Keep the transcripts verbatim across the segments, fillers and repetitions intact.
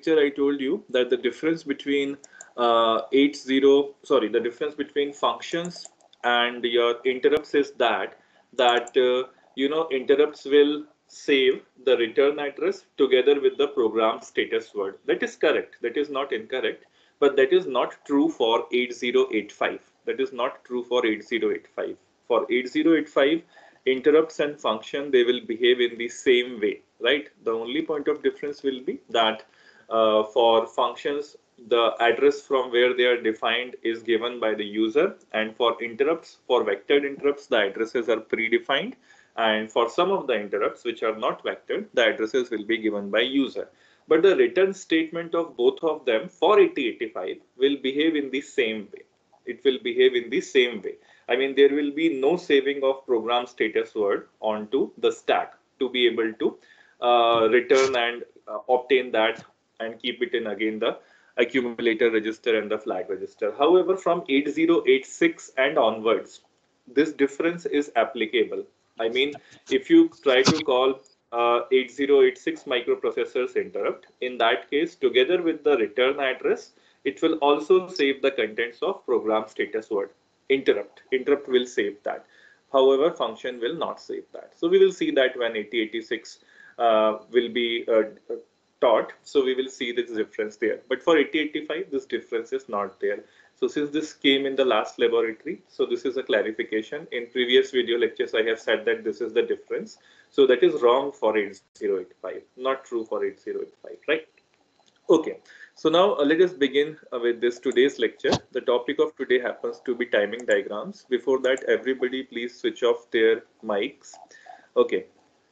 lecture I told you that the difference between uh, eighty, sorry, the difference between functions and your interrupts is that that uh, you know interrupts will save the return address together with the program status word. That is correct. That is not incorrect, but that is not true for eighty eighty-five. That is not true for eighty eighty-five. For eighty eighty-five, interrupts and function, they will behave in the same way, right? The only point of difference will be that uh, for functions, the address from where they are defined is given by the user, and for interrupts, for vectored interrupts, the addresses are predefined, and for some of the interrupts which are not vectored, the addresses will be given by user. But the return statement of both of them for eighty eighty-five will behave in the same way. It will behave in the same way. I mean, there will be no saving of program status word onto the stack to be able to uh, return and uh, obtain that and keep it in again the accumulator register and the flag register. However, from eighty eighty-six and onwards, this difference is applicable. I mean, if you try to call uh, eighty eighty-six microprocessors interrupt, in that case, together with the return address, it will also save the contents of program status word. Interrupt. Interrupt will save that. However, function will not save that. So we will see that when eighty eighty-six uh, will be uh, taught. So we will see this difference there. But for eighty eighty-five, this difference is not there. So since this came in the last laboratory, so this is a clarification. In previous video lectures, I have said that this is the difference. So that is wrong for eighty eighty-five, not true for eighty eighty-five, right? Okay, so now uh, let us begin uh, with this today's lecture. The topic of today happens to be timing diagrams. Before that, everybody please switch off their mics. Okay,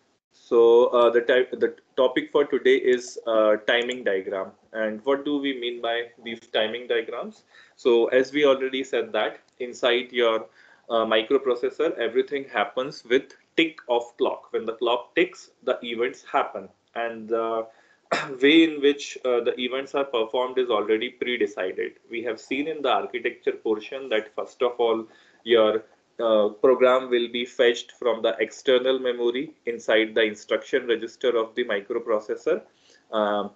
so uh, the type the topic for today is uh, timing diagram. And what do we mean by these timing diagrams? So as we already said that inside your uh, microprocessor, everything happens with tick of clock. When the clock ticks, the events happen, and the way in which uh, the events are performed is already pre-decided. We have seen in the architecture portion that first of all, your uh, program will be fetched from the external memory inside the instruction register of the microprocessor. Um,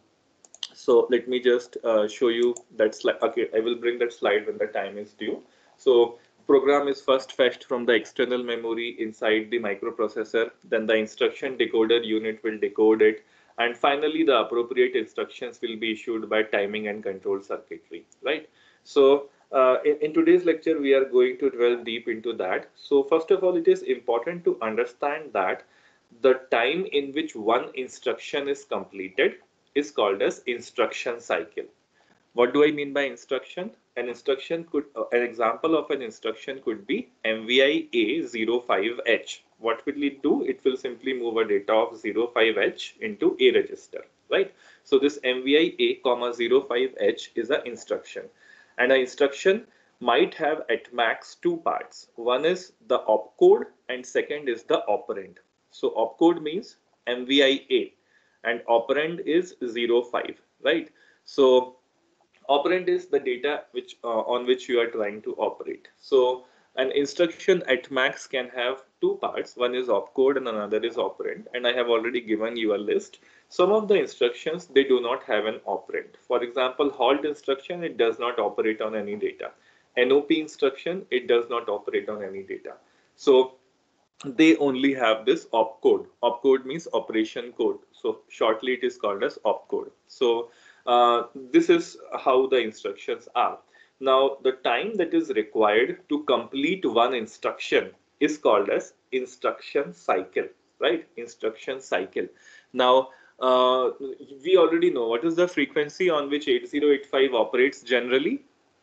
so let me just uh, show you that slide. Okay, I will bring that slide when the time is due. So program is first fetched from the external memory inside the microprocessor. Then the instruction decoder unit will decode it. And finally, the appropriate instructions will be issued by timing and control circuitry, right? So uh, in, in today's lecture, we are going to delve deep into that. So first of all, it is important to understand that the time in which one instruction is completed is called as instruction cycle. What do I mean by instruction? An instruction could, uh, an example of an instruction could be M V I A zero five H. What will it do? It will simply move a data of zero five H into A register, right? So this M V I A comma zero five H is an instruction, and an instruction might have at max two parts. One is the opcode and second is the operand. So opcode means M V I A and operand is zero five, right? So operand is the data which uh, on which you are trying to operate. So an instruction at max can have two parts. One is opcode and another is operand. And I have already given you a list. Some of the instructions, they do not have an operand. For example, halt instruction, it does not operate on any data. N O P instruction, it does not operate on any data. So they only have this opcode. Opcode means operation code. So shortly it is called as opcode. So uh, this is how the instructions are. Now the time that is required to complete one instruction is called as instruction cycle, right? Instruction cycle. Now uh, we already know what is the frequency on which eighty eighty-five operates generally.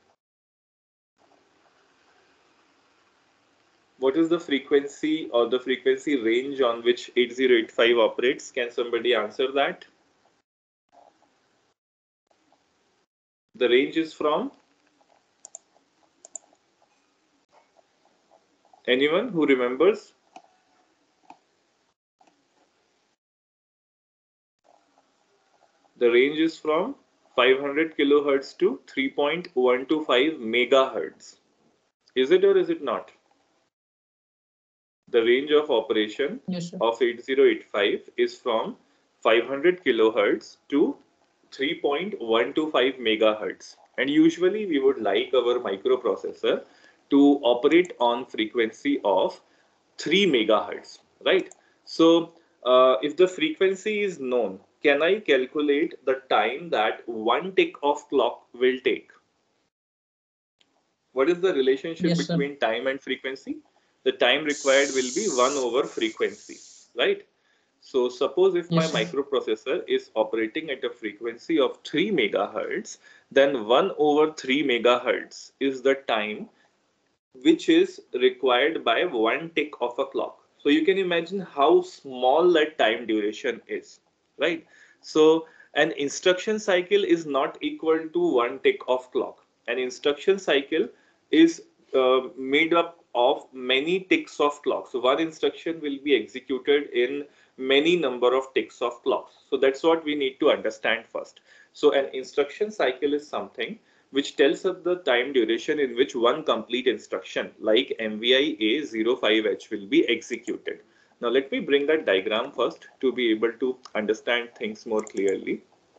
What is the frequency or the frequency range on which eighty eighty-five operates? Can somebody answer that? The range is from? Anyone who remembers? The range is from five hundred kilohertz to three point one two five megahertz. Is it or is it not? The range of operation yes, of eighty eighty-five is from five hundred kilohertz to three point one two five megahertz. And usually we would like our microprocessor to operate on frequency of three megahertz, right? So uh, if the frequency is known, can I calculate the time that one tick of clock will take? What is the relationship Yes, sir. between time and frequency? The time required will be one over frequency, right? So suppose if my Yes, sir. microprocessor is operating at a frequency of three megahertz, then one over three megahertz is the time which is required by one tick of a clock. So you can imagine how small that time duration is, right? So an instruction cycle is not equal to one tick of clock. An instruction cycle is uh, made up of many ticks of clock. So one instruction will be executed in many number of ticks of clocks. So that's what we need to understand first. So an instruction cycle is something which tells us the time duration in which one complete instruction like M V I A zero five H will be executed. Now let me bring that diagram first to be able to understand things more clearly.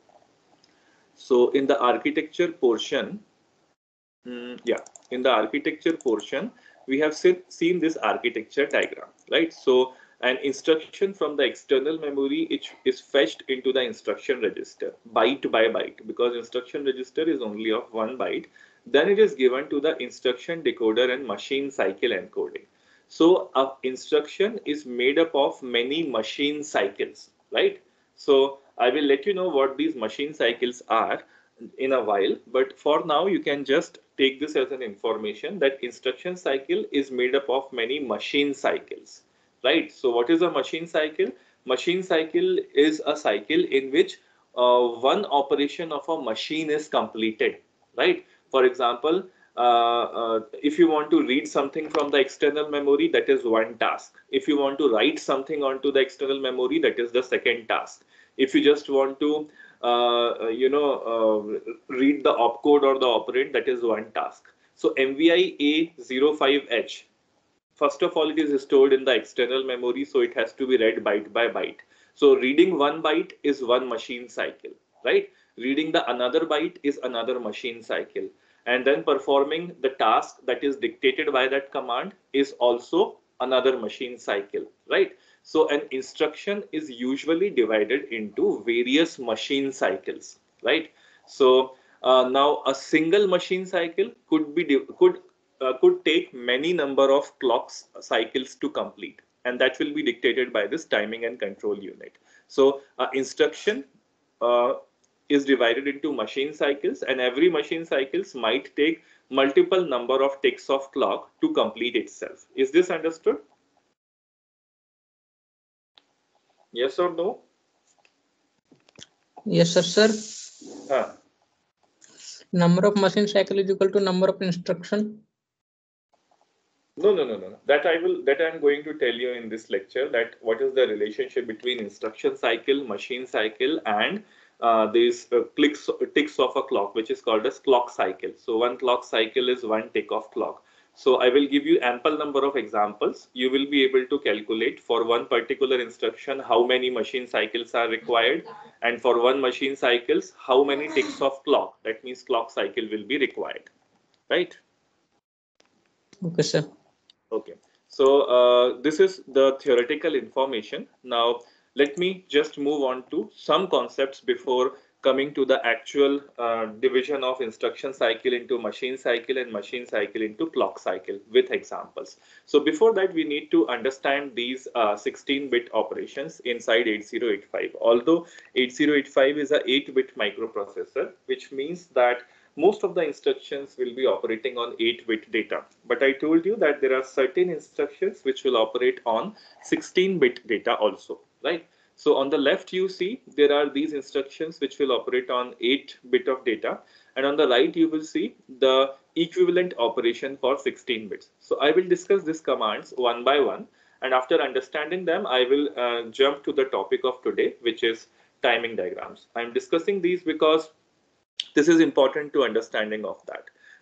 So in the architecture portion, mm, yeah, in the architecture portion, we have seen, seen this architecture diagram, right? So an instruction from the external memory it is fetched into the instruction register byte by byte, because instruction register is only of one byte. Then it is given to the instruction decoder and machine cycle encoding. So a instruction is made up of many machine cycles, right? So I will let you know what these machine cycles are in a while, but for now you can just take this as an information that instruction cycle is made up of many machine cycles, right? So what is a machine cycle? Machine cycle is a cycle in which uh, one operation of a machine is completed, right? For example, uh, uh, if you want to read something from the external memory, that is one task. If you want to write something onto the external memory, that is the second task. If you just want to uh, you know uh, read the opcode or the operand, that is one task. So M V I A zero five H, first of all, it is stored in the external memory, so it has to be read byte by byte. So reading one byte is one machine cycle, right? Reading the another byte is another machine cycle. And then performing the task that is dictated by that command is also another machine cycle, right? So an instruction is usually divided into various machine cycles, right? So uh, now a single machine cycle could be could uh, could take many number of clocks cycles to complete, and that will be dictated by this timing and control unit. So uh, instruction uh, is divided into machine cycles, and every machine cycles might take multiple number of ticks of clock to complete itself. Is this understood? Yes or no? Yes, sir, sir. Huh. Number of machine cycle is equal to number of instruction. No, no, no, no. That I will, that I'm going to tell you in this lecture, that what is the relationship between instruction cycle, machine cycle, and uh, these uh, clicks, ticks of a clock, which is called as clock cycle. So one clock cycle is one tick of clock. So I will give you ample number of examples. You will be able to calculate for one particular instruction how many machine cycles are required, and for one machine cycles how many ticks of clock, that means clock cycle, will be required, right? Okay, sir. Okay, so uh, this is the theoretical information. Now, let me just move on to some concepts before coming to the actual uh, division of instruction cycle into machine cycle and machine cycle into clock cycle with examples. So before that, we need to understand these sixteen bit uh, operations inside eighty eighty-five. Although eighty eighty-five is a eight bit microprocessor, which means that most of the instructions will be operating on eight bit data. But I told you that there are certain instructions which will operate on sixteen bit data also, right? So on the left, you see there are these instructions which will operate on eight bit of data. And on the right, you will see the equivalent operation for sixteen bits. So I will discuss these commands one by one. And after understanding them, I will uh, jump to the topic of today, which is timing diagrams. I'm discussing these because this is important to understanding of that.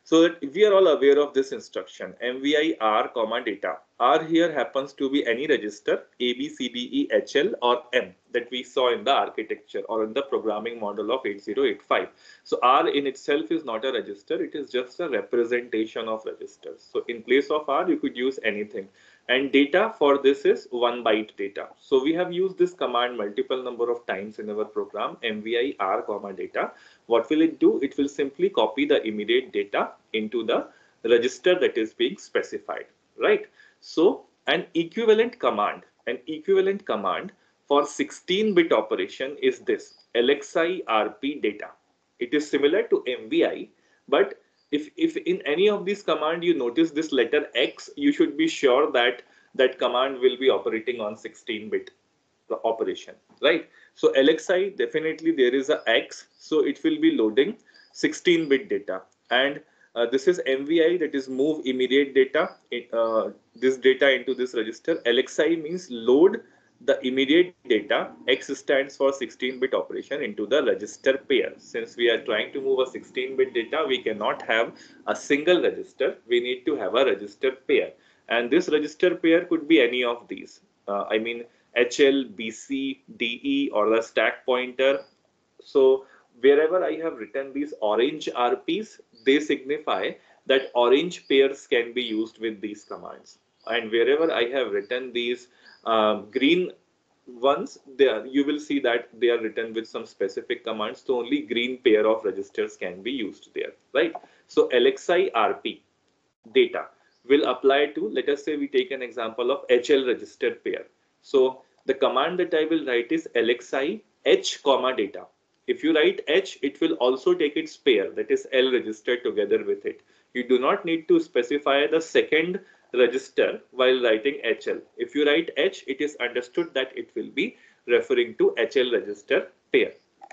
So that we are all aware of this instruction, M V I R comma data. R here happens to be any register A, B, C, D, E, H, L or M that we saw in the architecture or in the programming model of eight zero eight five. So R in itself is not a register, it is just a representation of registers. So in place of R, you could use anything. And data for this is one byte data. So we have used this command multiple number of times in our program, M V I R comma data. What will it do? It will simply copy the immediate data into the register that is being specified, right? So an equivalent command, an equivalent command for sixteen bit operation is this, L X I R P data. It is similar to M V I, but if, if in any of these command you notice this letter X, you should be sure that that command will be operating on sixteen bit operation, right? So L X I, definitely there is a X, so it will be loading sixteen bit data. And uh, this is M V I, that is move immediate data, uh, this data into this register. L X I means load the immediate data. X stands for sixteen bit operation into the register pair. Since we are trying to move a sixteen bit data, we cannot have a single register. We need to have a register pair. And this register pair could be any of these. Uh, I mean, H L, B C, D E or the stack pointer. So wherever I have written these orange R Ps, they signify that orange pairs can be used with these commands. And wherever I have written these um, green ones, there you will see that they are written with some specific commands. So only green pair of registers can be used there, right? So L X I R P data will apply to, let us say we take an example of H L register pair. So the command that I will write is L X I H comma data. If you write H, it will also take its pair, that is L register, together with it. You do not need to specify the second register while writing H L. If you write H, it is understood that it will be referring to H L register pair.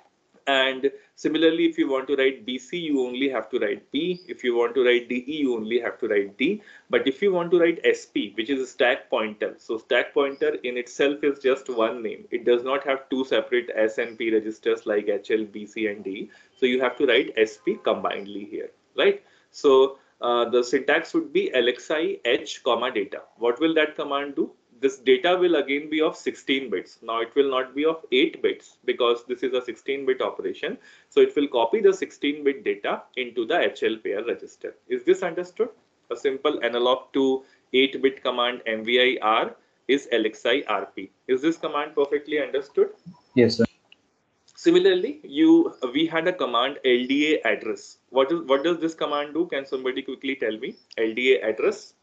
And similarly, if you want to write B C, you only have to write B. If you want to write D E, you only have to write D. But if you want to write S P, which is a stack pointer, so stack pointer in itself is just one name. It does not have two separate S and P registers like H L, B C, and D. So you have to write S P combinedly here, right? So uh, the syntax would be L X I H comma data. What will that command do? This data will again be of sixteen bits. Now it will not be of eight bits because this is a sixteen bit operation. So it will copy the sixteen bit data into the H L pair register. Is this understood? A simple analog to eight bit command M V I R is L X I R P. Is this command perfectly understood? Yes, sir. Similarly, you we had a command L D A address. What is what does this command do? Can somebody quickly tell me? L D A address.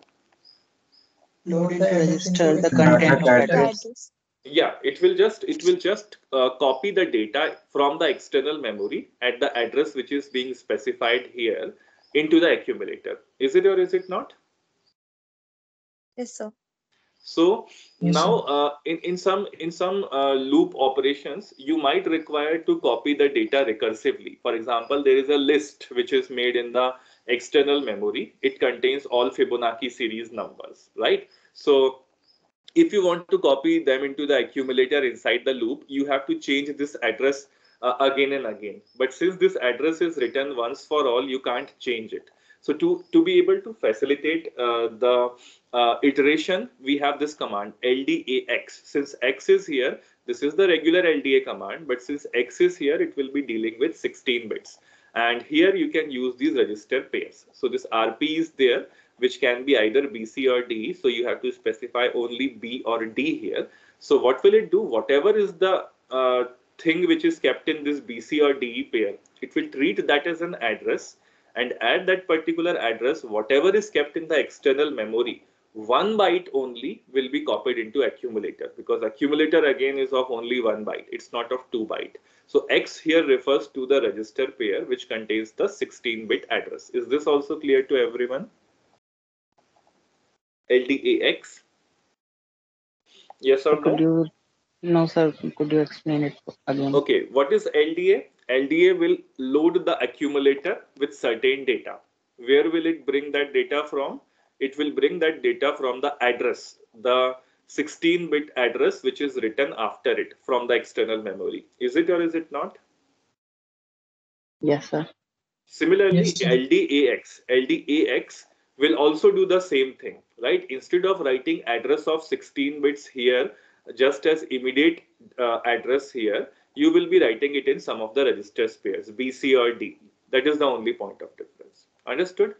Load into register the content of address. Yeah, it will just it will just uh, copy the data from the external memory at the address which is being specified here into the accumulator. Is it or is it not? Yes, sir. So Yes, now uh, in, in some in some uh, loop operations, you might require to copy the data recursively. For example, there is a list which is made in the external memory. It contains all Fibonacci series numbers, right? So if you want to copy them into the accumulator inside the loop, you have to change this address uh, again and again. But since this address is written once for all, you can't change it. So to, to be able to facilitate uh, the uh, iteration, we have this command L D A X. Since X is here, this is the regular L D A command, but since X is here, it will be dealing with sixteen bits. And here you can use these register pairs. So this R P is there, which can be either B C or D. So you have to specify only B or D here. So what will it do? Whatever is the uh, thing which is kept in this B C or D pair, it will treat that as an address, and at that particular address, whatever is kept in the external memory, one byte only will be copied into accumulator, because accumulator again is of only one byte. It's not of two byte. So X here refers to the register pair which contains the sixteen bit address. Is this also clear to everyone? L D A X? Yes or Could no? you, no sir, could you explain it again? Okay, what is L D A? L D A will load the accumulator with certain data. Where will it bring that data from? It will bring that data from the address, the sixteen bit address which is written after it from the external memory. Is it or is it not? Yes, sir. Similarly, Yes, sir. L D A X, L D A X will also do the same thing, right? Instead of writing address of sixteen bits here, just as immediate uh, address here, you will be writing it in some of the register pairs, B C or D. That is the only point of difference. Understood?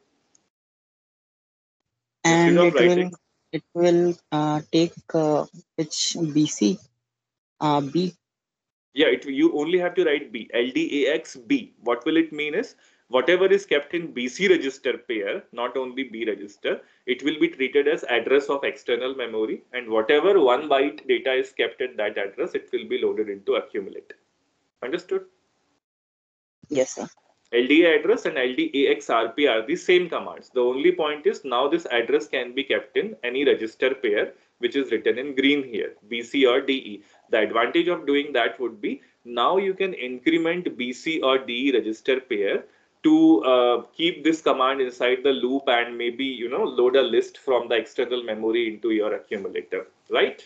Instead And of it will writing, it will uh, take uh, which B C uh, B. yeah, it, you only have to write B, L D A X B. What will it mean is, whatever is kept in B C register pair, not only B register, it will be treated as address of external memory, and whatever one byte data is kept at that address, it will be loaded into accumulator. Understood? Yes, sir. L D A address and L D A X R P are the same commands. The only point is now this address can be kept in any register pair which is written in green here, B C or D E. The advantage of doing that would be now you can increment B C or D E register pair to uh, keep this command inside the loop and maybe, you know, load a list from the external memory into your accumulator, right?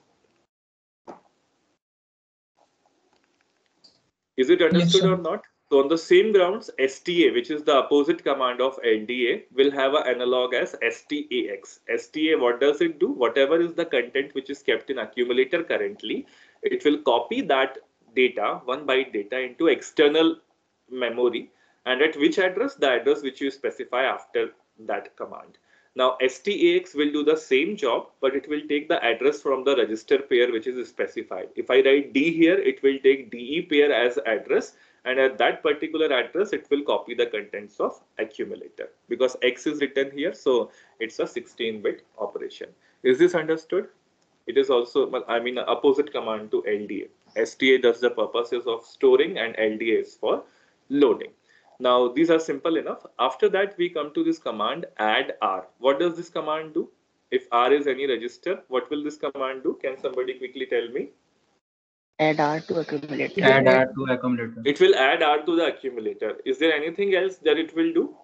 Is it Yes, understood sir. or not? So on the same grounds, S T A, which is the opposite command of L D A, will have an analog as S T A X. S T A, what does it do? Whatever is the content which is kept in accumulator currently, it will copy that data, one byte data, into external memory. And at which address? The address which you specify after that command. Now, S T A X will do the same job, but it will take the address from the register pair which is specified. If I write D here, it will take D E pair as address, and at that particular address, it will copy the contents of accumulator because X is written here, so it's a sixteen bit operation. Is this understood? It is also, I mean, an opposite command to L D A. S T A does the purposes of storing, and L D A is for loading. Now, these are simple enough. After that, we come to this command add R. What does this command do? If R is any register, what will this command do? Can somebody quickly tell me? Add R to accumulator. Add R to accumulator. It will add R to the accumulator. Is there anything else that it will do?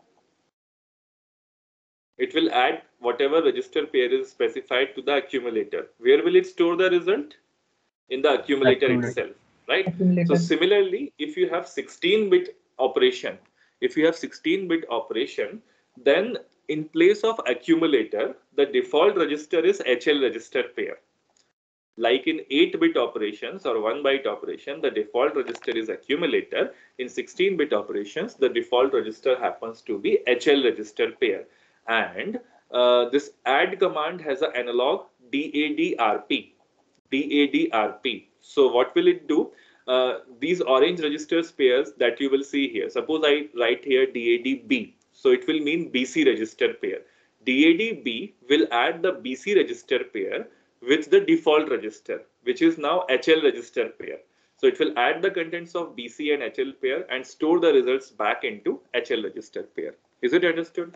It will add whatever register pair is specified to the accumulator. Where will it store the result? In the accumulator Accumulator. itself, right? Accumulator. So similarly, if you have sixteen bit operation, if you have sixteen bit operation, then in place of accumulator, the default register is H L register pair. Like in eight bit operations or one byte operation, the default register is accumulator. In sixteen bit operations, the default register happens to be H L register pair. And uh, this add command has an analog D A D R P. D A D R P. So what will it do? Uh, these orange registers pairs that you will see here. Suppose I write here D A D B. So it will mean B C register pair. D A D B will add the B C register pair with the default register, which is now H L register pair. So it will add the contents of B C and H L pair and store the results back into H L register pair. Is it understood?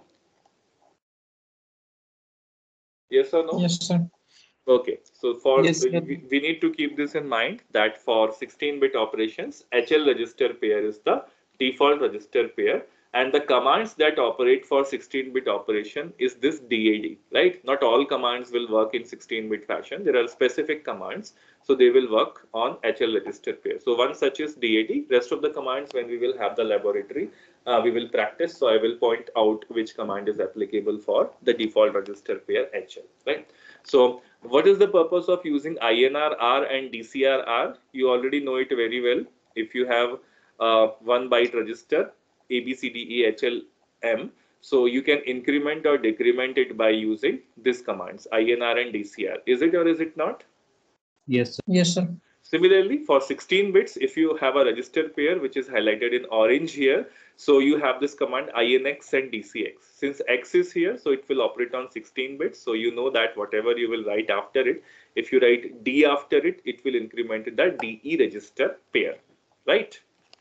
Yes or no? Yes, sir. Okay, so for Yes, sir. we, we need to keep this in mind that for sixteen bit operations, H L register pair is the default register pair, and the commands that operate for sixteen bit operation is this D A D, right? Not all commands will work in sixteen bit fashion. There are specific commands, so they will work on H L register pair. So one such is D A D. Rest of the commands, when we will have the laboratory, uh, we will practice. So I will point out which command is applicable for the default register pair H L, right? So what is the purpose of using I N R R and D C R R? You already know it very well. If you have uh, one byte register, A, B, C, D, E, H, L, M, so you can increment or decrement it by using these commands, I N R and D C R. Is it or is it not? Yes, sir. Yes, sir. Similarly, for sixteen bits, if you have a register pair which is highlighted in orange here, so you have this command I N X and D C X. Since X is here, so it will operate on sixteen bits. So you know that whatever you will write after it, if you write D after it, it will increment the D E register pair, right?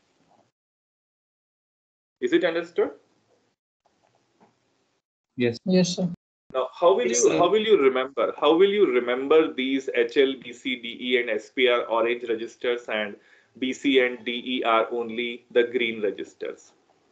Is it understood? Yes. Yes, sir. Now, how will Yes, you sir. how will you remember? How will you remember these H L, B C, D E, and S P are orange registers, and B C and D E are only the green registers?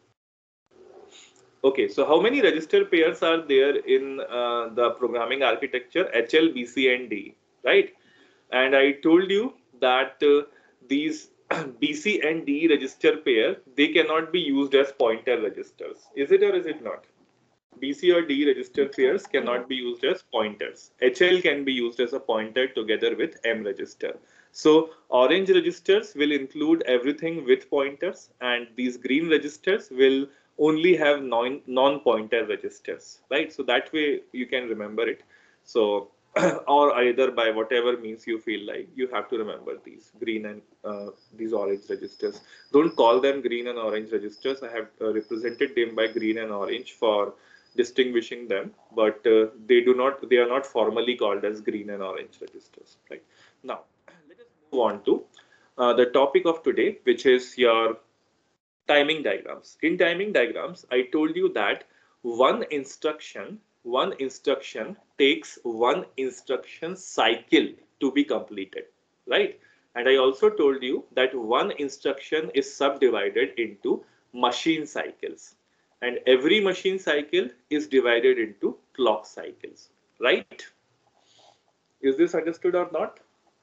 Okay, so how many register pairs are there in uh, the programming architecture? H L, B C, and D, right? And I told you that uh, these B C and D register pair, they cannot be used as pointer registers. Is it or is it not? B C or D register pairs cannot be used as pointers. H L can be used as a pointer together with M register. So orange registers will include everything with pointers, and these green registers will only have non, non-pointer registers, right? So that way you can remember it. So, or either by whatever means you feel like, you have to remember these green and uh, these orange registers. Don't call them green and orange registers. I have uh, represented them by green and orange for distinguishing them, but uh, they do not, they are not formally called as green and orange registers, right? Now, let us move on to uh, the topic of today, which is your timing diagrams. In timing diagrams, I told you that one instruction, one instruction takes one instruction cycle to be completed, right? And I also told you that one instruction is subdivided into machine cycles, and every machine cycle is divided into clock cycles, right? Is this understood or not?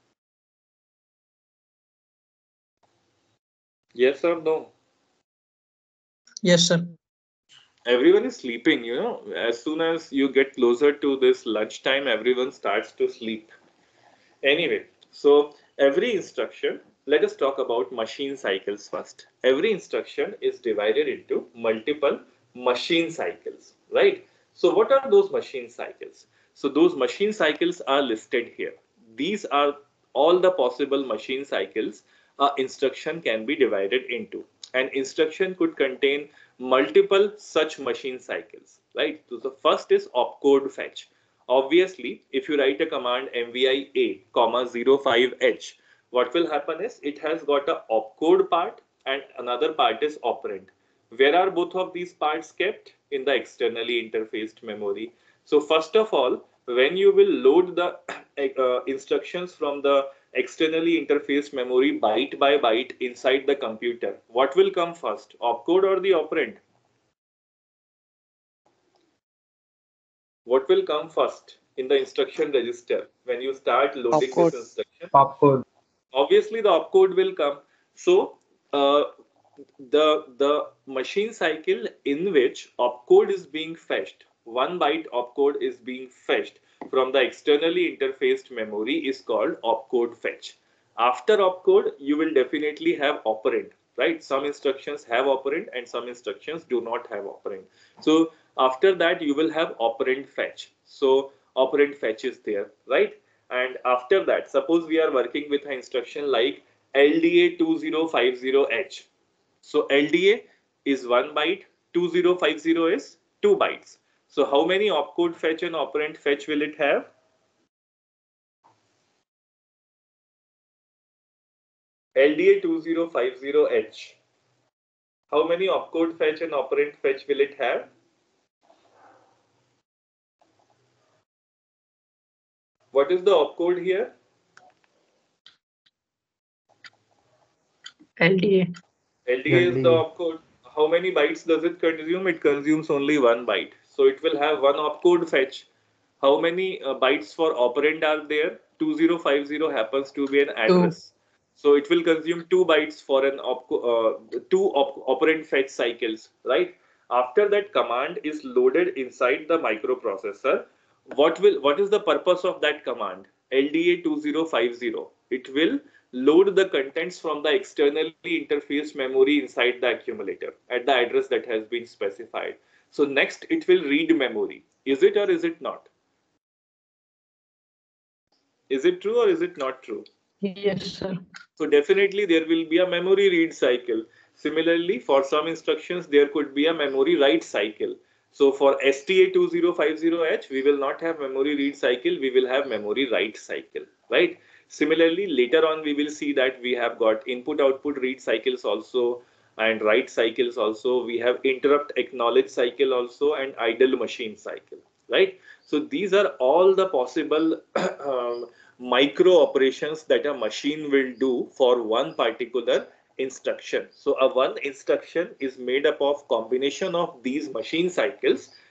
Yes or no? Yes, sir. Everyone is sleeping, you know. As soon as you get closer to this lunchtime, everyone starts to sleep. Anyway, so every instruction, let us talk about machine cycles first. Every instruction is divided into multiple machine cycles, right? So what are those machine cycles? So those machine cycles are listed here. These are all the possible machine cycles a instruction can be divided into. An instruction could contain multiple such machine cycles, right? So the first is opcode fetch. Obviously, if you write a command mvi a comma zero five h, what will happen is it has got a opcode part and another part is operand. Where are both of these parts kept? In the externally interfaced memory. So first of all, when you will load the uh, instructions from the externally interfaced memory byte by byte inside the computer, what will come first, opcode or the operand? What will come first in the instruction register when you start loading Opcode. this instruction? Opcode. Obviously, the opcode will come. So, uh, the the machine cycle in which opcode is being fetched, one byte opcode is being fetched from the externally interfaced memory is called opcode fetch. After opcode, you will definitely have operand, right? Some instructions have operand and some instructions do not have operand. So after that, you will have operand fetch. So operand fetch is there, right? And after that, suppose we are working with an instruction like L D A two zero five zero H. So L D A is one byte, two zero five zero is two bytes. So how many opcode fetch and operand fetch will it have? L D A two zero five zero H. How many opcode fetch and operand fetch will it have? What is the opcode here? L D A. L D A is the opcode. How many bytes does it consume? It consumes only one byte. So it will have one opcode fetch. How many uh, bytes for operand are there? two zero five zero happens to be an address. So it will consume two bytes for an op uh, two op operand fetch cycles, right? After that command is loaded inside the microprocessor, what will what is the purpose of that command? L D A two zero five zero. It will load the contents from the externally interfaced memory inside the accumulator at the address that has been specified. So next it will read memory. Is it or is it not? Is it true or is it not true? Yes, sir. So definitely there will be a memory read cycle. Similarly, for some instructions, there could be a memory write cycle. So for S T A two zero five zero H, we will not have memory read cycle, we will have memory write cycle, right? Similarly, later on, we will see that we have got input output read cycles also and write cycles also. We have interrupt acknowledge cycle also and idle machine cycle, right? So these are all the possible um, micro operations that a machine will do for one particular instruction. So a one instruction is made up of combination of these machine cycles,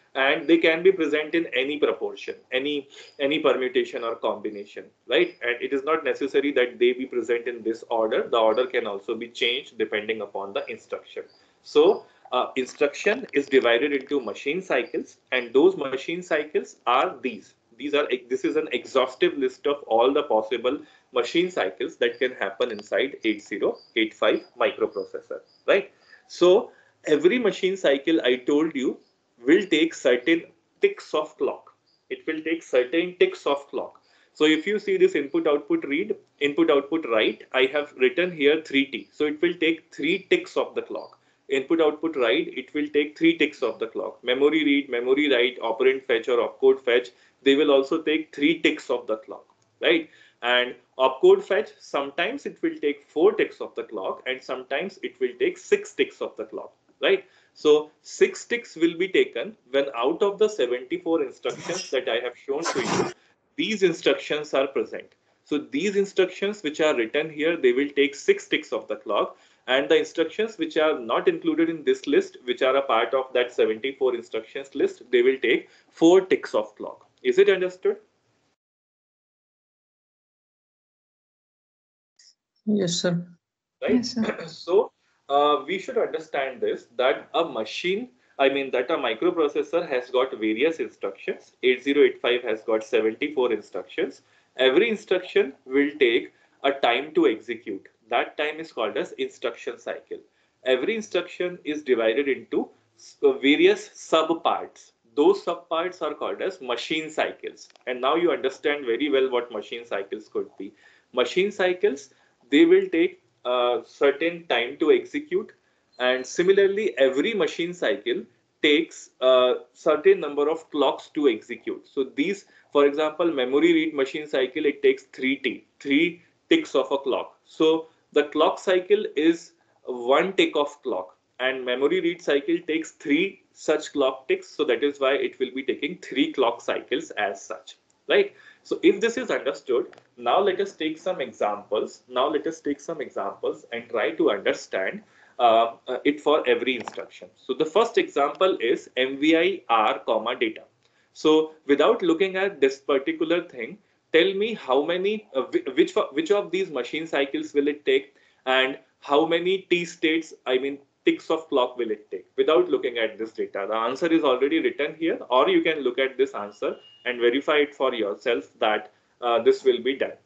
and they can be present in any proportion, any any permutation or combination, right? And it is not necessary that they be present in this order. The order can also be changed depending upon the instruction. So uh, instruction is divided into machine cycles, and those machine cycles are these these are this is an exhaustive list of all the possible machine cycles that can happen inside eighty eighty-five microprocessor, right? So every machine cycle, I told you, will take certain ticks of clock. It will take certain ticks of clock. So if you see this input output read, input output write, I have written here three T. So it will take three ticks of the clock. Input output write, it will take three ticks of the clock. Memory read, memory write, operand fetch or opcode fetch, they will also take three ticks of the clock, right? And opcode fetch, sometimes it will take four ticks of the clock, and sometimes it will take six ticks of the clock, right? So six ticks will be taken when out of the seventy-four instructions that I have shown to you, these instructions are present. So these instructions which are written here, they will take six ticks of the clock, and the instructions which are not included in this list, which are a part of that seventy-four instructions list, they will take four ticks of clock. Is it understood? Yes, sir. Right? Yes, sir. So uh, we should understand this, that a machine, I mean that a microprocessor has got various instructions. eighty eighty-five has got seventy-four instructions. Every instruction will take a time to execute. That time is called as instruction cycle. Every instruction is divided into various sub parts. Those sub parts are called as machine cycles. And now you understand very well what machine cycles could be. Machine cycles, they will take a certain time to execute, and similarly every machine cycle takes a certain number of clocks to execute. So these, for example, memory read machine cycle, it takes three t three ticks of a clock. So the clock cycle is one tick of clock, and memory read cycle takes three such clock ticks, so that is why it will be taking three clock cycles as such, right? So if this is understood, now let us take some examples. Now let us take some examples and try to understand uh, uh, it for every instruction. So the first example is M V I R comma data. So without looking at this particular thing, tell me how many, uh, which which of these machine cycles will it take, and how many T states, I mean ticks of clock will it take, without looking at this data. The answer is already written here, or you can look at this answer and verify it for yourself that uh, this will be done.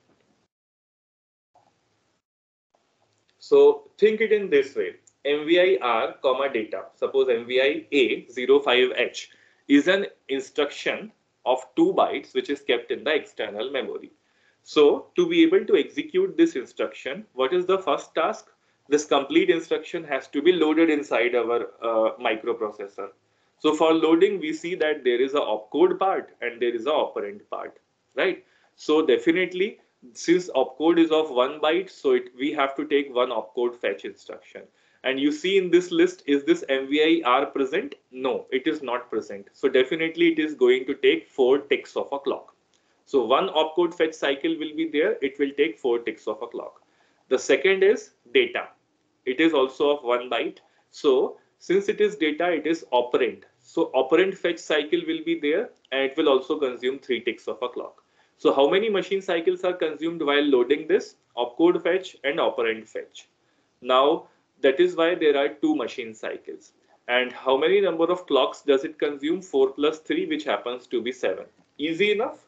So think it in this way. M V I R comma data. Suppose M V I A zero five H is an instruction of two bytes which is kept in the external memory. So to be able to execute this instruction, what is the first task? This complete instruction has to be loaded inside our uh, microprocessor. So for loading, we see that there is a opcode part and there is a operand part, right? So definitely, since opcode is of one byte, so it, we have to take one opcode fetch instruction. And you see in this list, is this M V I R present? No, it is not present. So definitely it is going to take four ticks of a clock. So one opcode fetch cycle will be there. It will take four ticks of a clock. The second is data. It is also of one byte. So since it is data, it is operand. So operand fetch cycle will be there, and it will also consume three ticks of a clock. So how many machine cycles are consumed while loading this? Opcode fetch and operand fetch. Now that is why there are two machine cycles. And how many number of clocks does it consume? four plus three, which happens to be seven. Easy enough?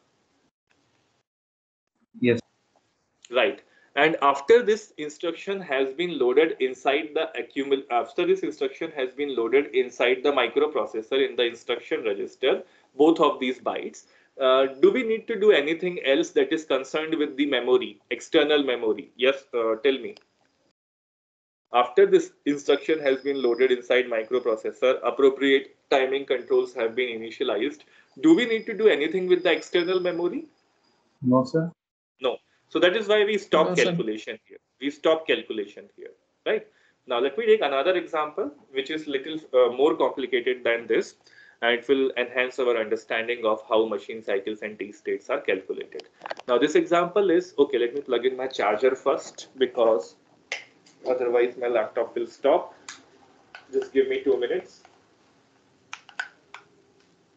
Yes. Right. And after this instruction has been loaded inside the accumul after this instruction has been loaded inside the microprocessor in the instruction register, both of these bytes, uh, do we need to do anything else that is concerned with the memory, external memory? Yes, uh, tell me. After this instruction has been loaded inside microprocessor, appropriate timing controls have been initialized. Do we need to do anything with the external memory? No, sir. No. So that is why we stop No, sir. calculation here. We stop calculation here, right? Now let me take another example, which is little uh, more complicated than this, and it will enhance our understanding of how machine cycles and T states are calculated. Now this example is, okay, let me plug in my charger first, because otherwise my laptop will stop. Just give me two minutes.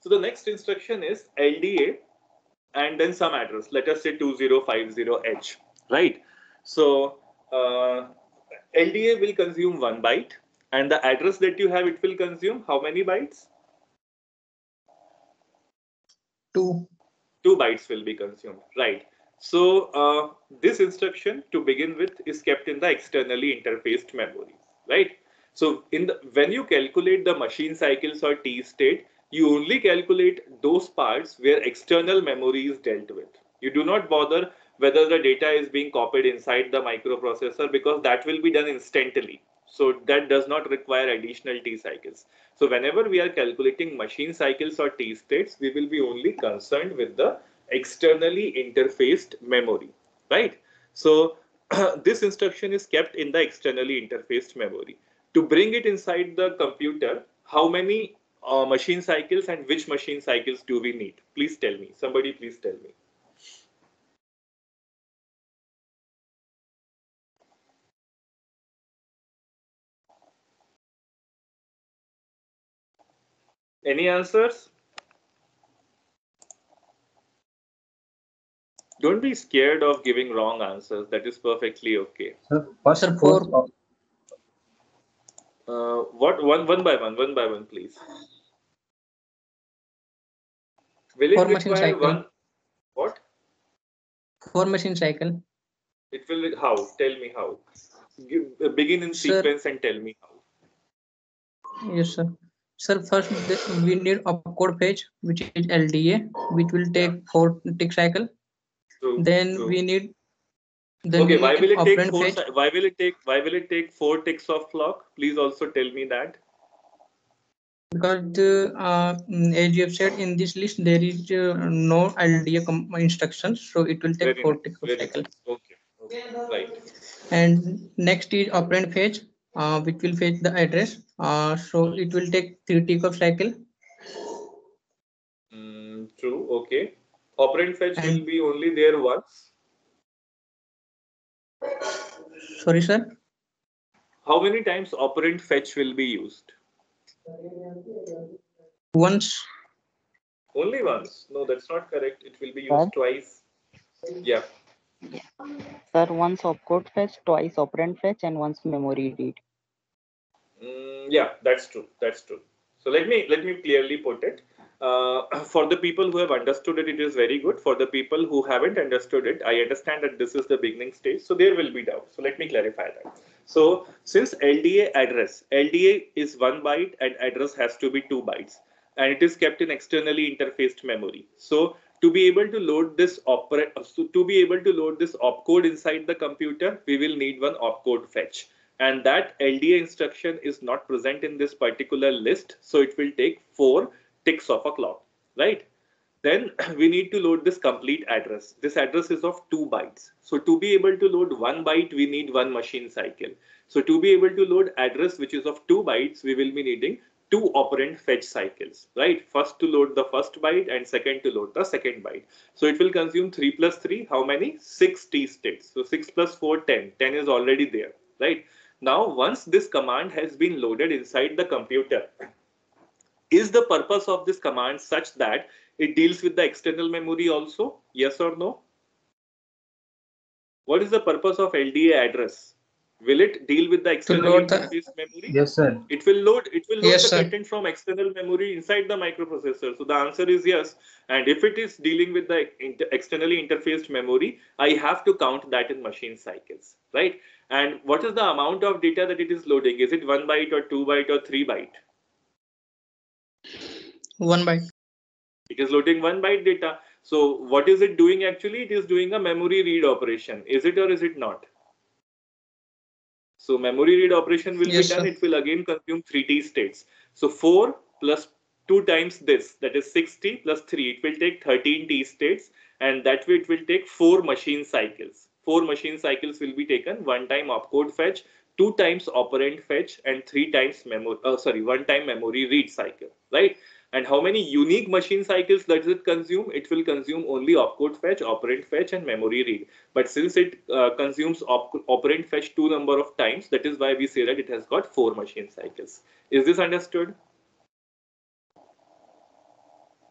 So the next instruction is L D A and then some address. Let us say two zero five zero H, right? So uh, L D A will consume one byte, and the address that you have, it will consume how many bytes? Two. Two bytes will be consumed, right? So uh, this instruction to begin with is kept in the externally interfaced memory, right? So in the when you calculate the machine cycles or T state, you only calculate those parts where external memory is dealt with. You do not bother whether the data is being copied inside the microprocessor, because that will be done instantly. So that does not require additional T cycles. So whenever we are calculating machine cycles or T states, we will be only concerned with the externally interfaced memory, right? So this instruction is kept in the externally interfaced memory. To bring it inside the computer, how many uh, machine cycles and which machine cycles do we need? Please tell me. Somebody please tell me. Any answers? Don't be scared of giving wrong answers. That is perfectly okay. Sir, first, Sir, first four. uh, Uh, what one one by one, one by one, please. Will it Four machine require cycle. one? What? Four machine cycle. It will how? Tell me how. Give, uh, begin in Sir. sequence and tell me how. Yes, sir. Sir, first the- we need opcode fetch, which is L D A, which will take Yeah. four tick cycle. True. Then True. we need. Then Okay, we why need will it take operand four? fetch. si- Why will it take? Why will it take four ticks of clock? Please also tell me that. Because uh, as you have said, in this list there is uh, no L D A com- instructions, so it will take Very four nice. tick of Very cycle. nice. Okay. Okay. Right. And next is operand fetch, uh, which will fetch the address. Uh, so it will take three tick of cycle. Mm, true. Okay. Operand fetch will And be only there once. sorry, sir. How many times operand fetch will be used? Once. Only once. No, that's not correct. It will be Sir? used twice. Yeah. Sir, once opcode fetch, twice operand fetch, and once memory read. Mm, yeah, that's true. That's true. So let me let me clearly put it. Uh, for the people who have understood it, it is very good. For the people who haven't understood it, I understand that this is the beginning stage, so there will be doubt. So let me clarify that. So since L D A address, L D A is one byte and address has to be two bytes, and it is kept in externally interfaced memory. So to be able to load this opera, so to be able to load this opcode inside the computer, we will need one opcode fetch. And that L D A instruction is not present in this particular list, so it will take four ticks of a clock, right? Then we need to load this complete address. This address is of two bytes. So to be able to load one byte, we need one machine cycle. So to be able to load address which is of two bytes, we will be needing two operand fetch cycles, right? First to load the first byte and second to load the second byte. So it will consume three plus three, how many? six T states. So six plus four, ten. ten is already there, right? Now, once this command has been loaded inside the computer, is the purpose of this command such that it deals with the external memory also? Yes or no? What is the purpose of L D A address? Will it deal with the To external load the. interface memory? yes, sir. It will load. It will load Yes, the sir. content from external memory inside the microprocessor. So the answer is yes. And if it is dealing with the inter externally interfaced memory, I have to count that in machine cycles, right? And what is the amount of data that it is loading? Is it one byte or two byte or three byte? One byte. It is loading one byte data. So what is it doing actually? It is doing a memory read operation. Is it or is it not? So memory read operation will Yes, be done. sir. It will again consume three T states. So four plus two times this, that is sixty plus three. It will take thirteen T states, and that way it will take four machine cycles. Four machine cycles will be taken. One time opcode fetch, two times operand fetch, and three times memory. Uh, sorry, one time memory read cycle. Right? And how many unique machine cycles does it consume? It will consume only opcode fetch, operand fetch, and memory read. But since it uh, consumes op operand fetch two number of times, that is why we say that it has got four machine cycles. Is this understood?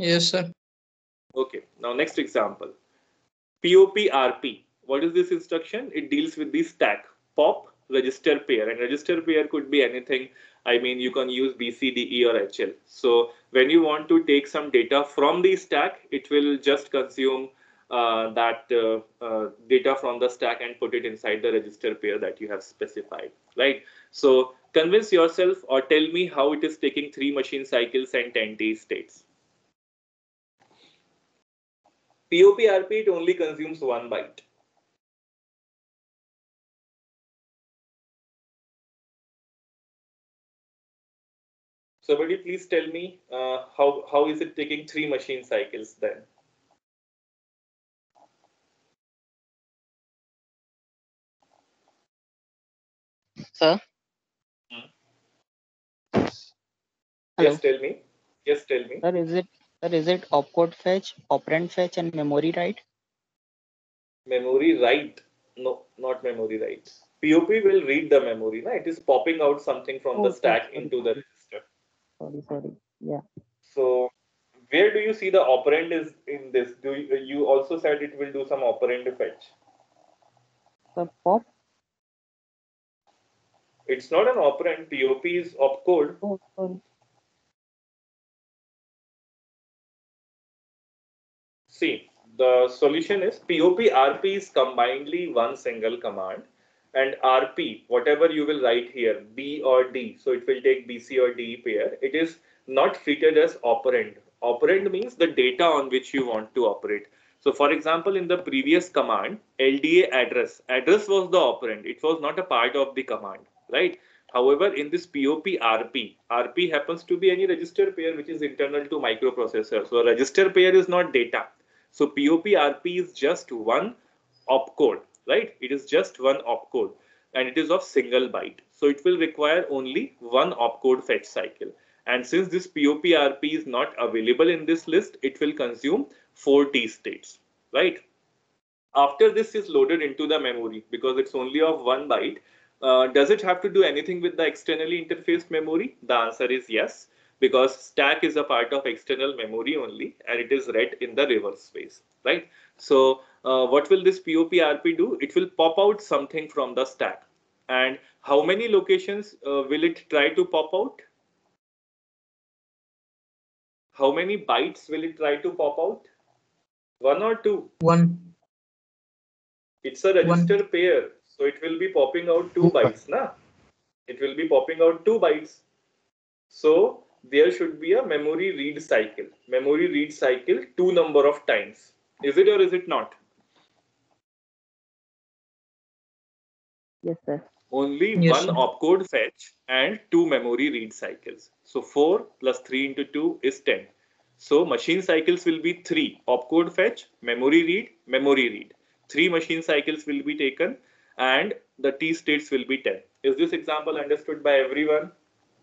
Yes, sir. Okay, now next example. Pop R P. What is this instruction? It deals with the stack. Pop, register pair, and register pair could be anything. I mean, you can use B C D E or H L. So when you want to take some data from the stack, it will just consume uh, that uh, uh, data from the stack and put it inside the register pair that you have specified, right? So convince yourself or tell me how it is taking three machine cycles and ten T states. Pop R P, it only consumes one byte. Somebody please tell me uh, how, how is it taking three machine cycles then? Sir? Hmm. Hello. Yes, tell me. Yes, tell me. Sir, is it sir, is it opcode fetch, operand fetch, and memory write? Memory write. No, not memory write. Pop will read the memory. Na? It is popping out something from the Oh, oh, stack sorry, into the register. sorry, sorry. Yeah. So where do you see the operand is in this? Do you, you also said it will do some operand fetch? Sir, pop. It's not an operand. Pop is opcode. Oh, sorry. See, the solution is Pop R P is combinedly one single command, and R P, whatever you will write here, B or D, so it will take B C or D pair, it is not treated as operand. Operand means the data on which you want to operate. So for example, in the previous command, L D A address, address was the operand, it was not a part of the command, right? However, in this Pop R P, R P happens to be any register pair which is internal to microprocessor. So a register pair is not data. So Pop R P is just one opcode, right? It is just one opcode and it is of single byte. So it will require only one opcode fetch cycle. And since this Pop R P is not available in this list, it will consume four T states, right? After this is loaded into the memory because it's only of one byte. Uh, does it have to do anything with the externally interfaced memory? The answer is yes, because stack is a part of external memory only and it is read in the reverse space, right? So uh, what will this Pop R P do? It will pop out something from the stack. And how many locations uh, will it try to pop out? How many bytes will it try to pop out? One or two? One. It's a register One. pair, so it will be popping out two Two bytes, na? It will be popping out two bytes. So there should be a memory read cycle. Memory read cycle two number of times. Is it or is it not? Yes, sir. Only Yes, one sir. opcode fetch and two memory read cycles. So four plus three into two is ten. So machine cycles will be three. Opcode fetch, memory read, memory read. Three machine cycles will be taken and the T states will be ten. Is this example understood by everyone?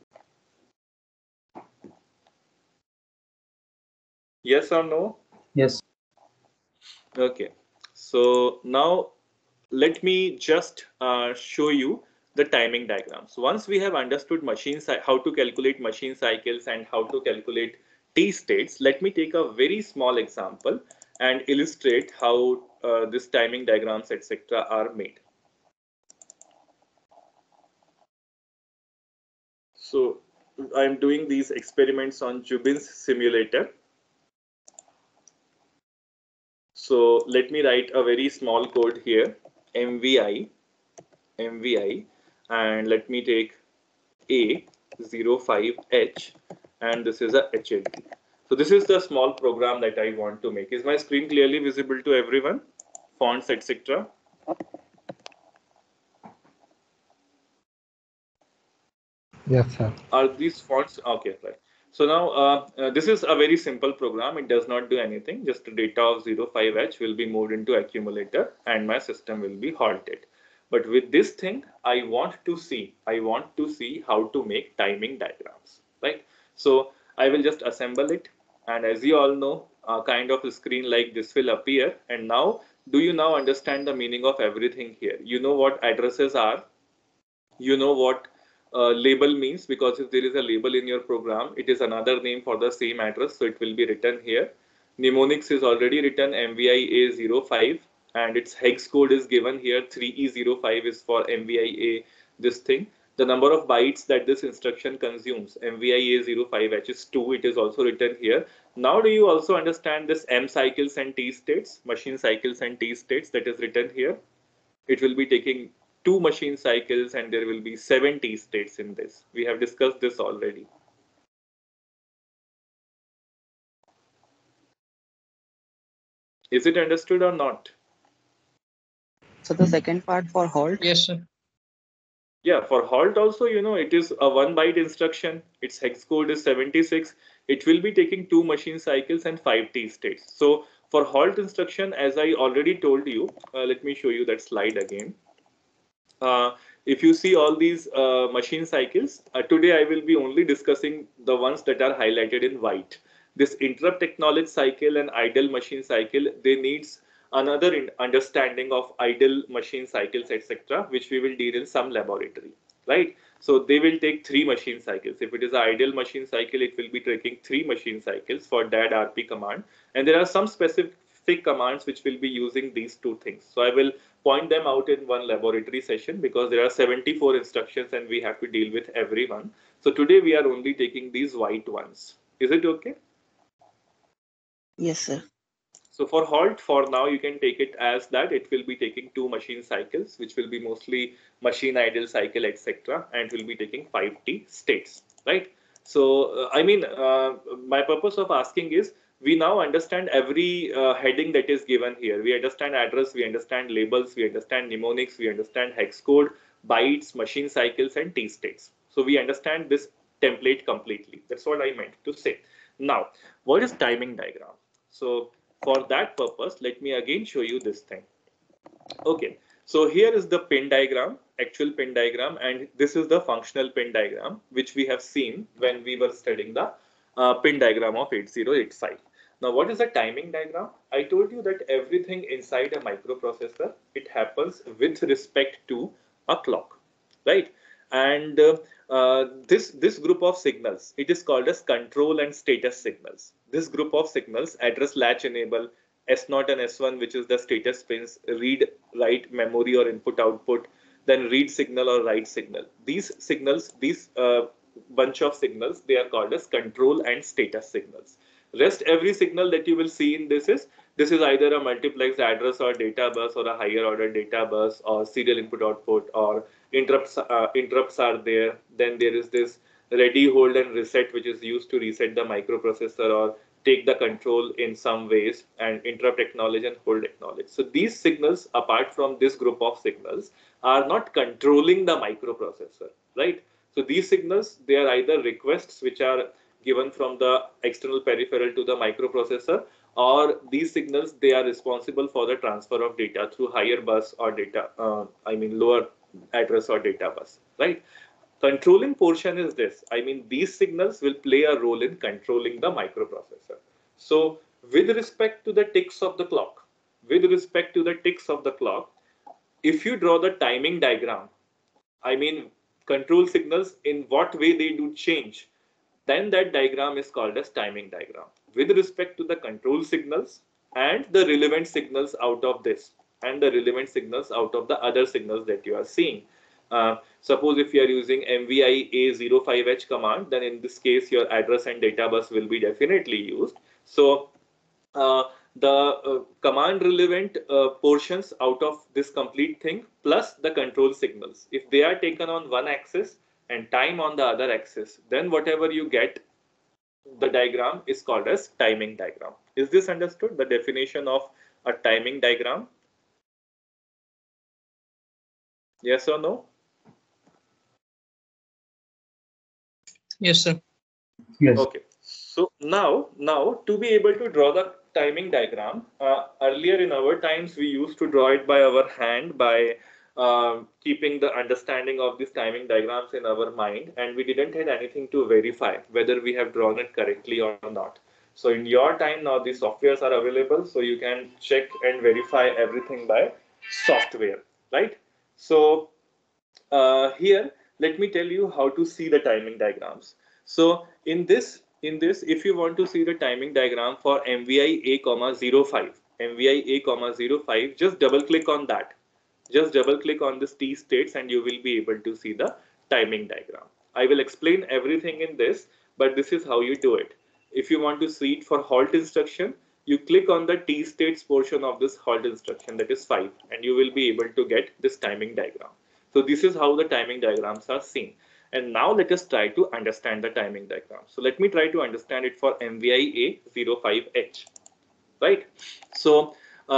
Yes or no? Yes. Okay. So now let me just uh, show you the timing diagrams. Once we have understood machine how to calculate machine cycles and how to calculate T states, let me take a very small example and illustrate how uh, this timing diagrams, et cetera are made. So I'm doing these experiments on Jubin's simulator. So let me write a very small code here, M V I, M V I, and let me take A zero five H, and this is a H L T. So this is the small program that I want to make. Is my screen clearly visible to everyone? Fonts, et cetera. Yes, sir. Are these fonts okay? Right. So now uh, uh, this is a very simple program. It does not do anything. Just the data of zero five H will be moved into accumulator, and my system will be halted. But with this thing, I want to see. I want to see how to make timing diagrams. Right. So I will just assemble it, and as you all know, a kind of a screen like this will appear. And now, do you now understand the meaning of everything here? You know what addresses are. You know what Uh, label means, because if there is a label in your program, it is another name for the same address, so it will be written here. Mnemonics is already written M V I A zero five, and its hex code is given here. three E zero five is for M V I A this thing. The number of bytes that this instruction consumes, M V I A zero five H is two, it is also written here. Now do you also understand this M cycles and T states, machine cycles and T states, that is written here? It will be taking two machine cycles and there will be seven T states in this. We have discussed this already. Is it understood or not? So the second part for halt. Yes, sir. Yeah, for halt also, you know, it is a one byte instruction. Its hex code is seventy-six. It will be taking two machine cycles and five T states. So for halt instruction, as I already told you, uh, let me show you that slide again. Uh, if you see all these uh, machine cycles, uh, today I will be only discussing the ones that are highlighted in white. This interrupt acknowledge cycle and idle machine cycle, they needs another in understanding of idle machine cycles, et cetera, which we will deal in some laboratory, right? So they will take three machine cycles. If it is an idle machine cycle, it will be taking three machine cycles for D A D R P command. And there are some specific commands which will be using these two things. So I will point them out in one laboratory session because there are seventy-four instructions and we have to deal with every one. So today we are only taking these white ones. Is it okay? Yes, sir. So for halt, for now, you can take it as that it will be taking two machine cycles, which will be mostly machine idle cycle, et cetera, and will be taking five T states, right? So, uh, I mean, uh, my purpose of asking is, we now understand every uh, heading that is given here. We understand address, we understand labels, we understand mnemonics, we understand hex code, bytes, machine cycles, and T states. So we understand this template completely. That's what I meant to say. Now, what is timing diagram? So for that purpose, let me again show you this thing. Okay, so here is the pin diagram, actual pin diagram, and this is the functional pin diagram, which we have seen when we were studying the uh, pin diagram of eight zero eight five. Now, what is the timing diagram? I told you that everything inside a microprocessor, it happens with respect to a clock, right? And uh, uh, this, this group of signals, it is called as control and status signals. This group of signals, address latch enable, S zero and S one, which is the status pins, read, write, memory or input output, then read signal or write signal. These signals, these uh, bunch of signals, they are called as control and status signals. Rest every signal that you will see in this is, this is either a multiplex address or data bus or a higher order data bus or serial input output or interrupts, uh, interrupts are there. Then there is this ready, hold and reset, which is used to reset the microprocessor or take the control in some ways, and interrupt acknowledge and hold acknowledge. So these signals, apart from this group of signals, are not controlling the microprocessor, right? So these signals, they are either requests which are given from the external peripheral to the microprocessor, or these signals, they are responsible for the transfer of data through higher bus or data, uh, I mean lower address or data bus, right? Controlling portion is this. I mean, these signals will play a role in controlling the microprocessor. So with respect to the ticks of the clock, with respect to the ticks of the clock, if you draw the timing diagram, I mean, control signals, in what way they do change, then that diagram is called as timing diagram. With respect to the control signals and the relevant signals out of this, and the relevant signals out of the other signals that you are seeing. Uh, suppose if you are using M V I A zero five H command, then in this case your address and data bus will be definitely used. So uh, the uh, command relevant uh, portions out of this complete thing plus the control signals, if they are taken on one axis and time on the other axis, then whatever you get, the diagram is called as timing diagram. Is this understood? The definition of a timing diagram? Yes or no? Yes, sir. Yes. Okay. So now, now to be able to draw the timing diagram, uh, earlier in our times, we used to draw it by our hand by uh, keeping the understanding of these timing diagrams in our mind, and we didn't have anything to verify whether we have drawn it correctly or not. So in your time now, these softwares are available, so you can check and verify everything by software, right? So uh, here, let me tell you how to see the timing diagrams. So in this, in this, if you want to see the timing diagram for M V I A comma zero five, M V I A comma zero five, just double click on that. Just double click on this T states and you will be able to see the timing diagram. I will explain everything in this, but this is how you do it. If you want to see it for halt instruction, you click on the T states portion of this halt instruction, that is five, and you will be able to get this timing diagram. So this is how the timing diagrams are seen. And now let us try to understand the timing diagram. So let me try to understand it for M V I A zero five H, right? So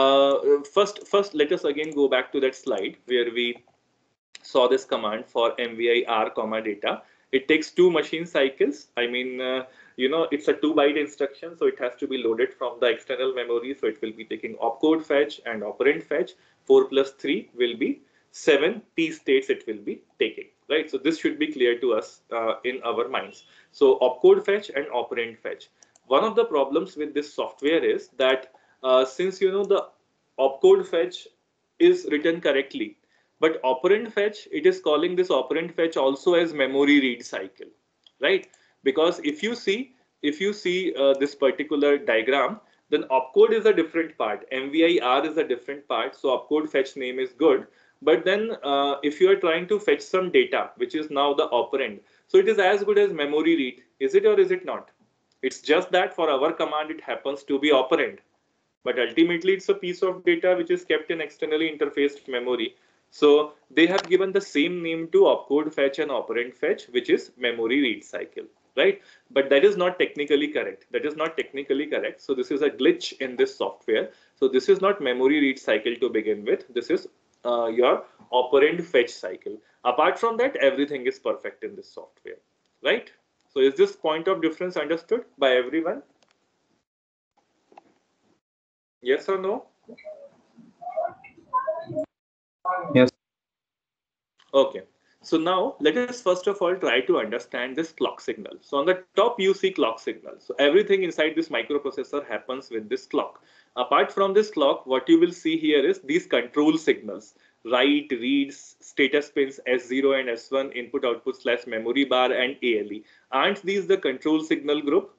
uh, first, first let us again go back to that slide where we saw this command for M V I R comma data. It takes two machine cycles. I mean, uh, you know, it's a two byte instruction, so it has to be loaded from the external memory. So it will be taking opcode fetch and operand fetch. four plus three will be seven T states it will be taking, right? So this should be clear to us uh, in our minds. So opcode fetch and operand fetch. One of the problems with this software is that uh, since, you know, the opcode fetch is written correctly, but operand fetch, it is calling this operand fetch also as memory read cycle, right? Because if you see, if you see uh, this particular diagram, then opcode is a different part. M V I R is a different part. So opcode fetch name is good. But then uh, if you are trying to fetch some data, which is now the operand, so it is as good as memory read. Is it or is it not? It's just that for our command, it happens to be operand. But ultimately, it's a piece of data which is kept in externally interfaced memory. So they have given the same name to opcode fetch and operand fetch, which is memory read cycle, right? But that is not technically correct. That is not technically correct. So this is a glitch in this software. So this is not memory read cycle to begin with. This is uh, your operand fetch cycle. Apart from that, everything is perfect in this software, right? So is this point of difference understood by everyone? Yes or no? Yes. Okay. So now let us first of all try to understand this clock signal. So on the top you see clock signal. So everything inside this microprocessor happens with this clock. Apart from this clock, what you will see here is these control signals: write, reads, status pins S zero and S one, input output slash memory bar, and A L E. Aren't these the control signal group?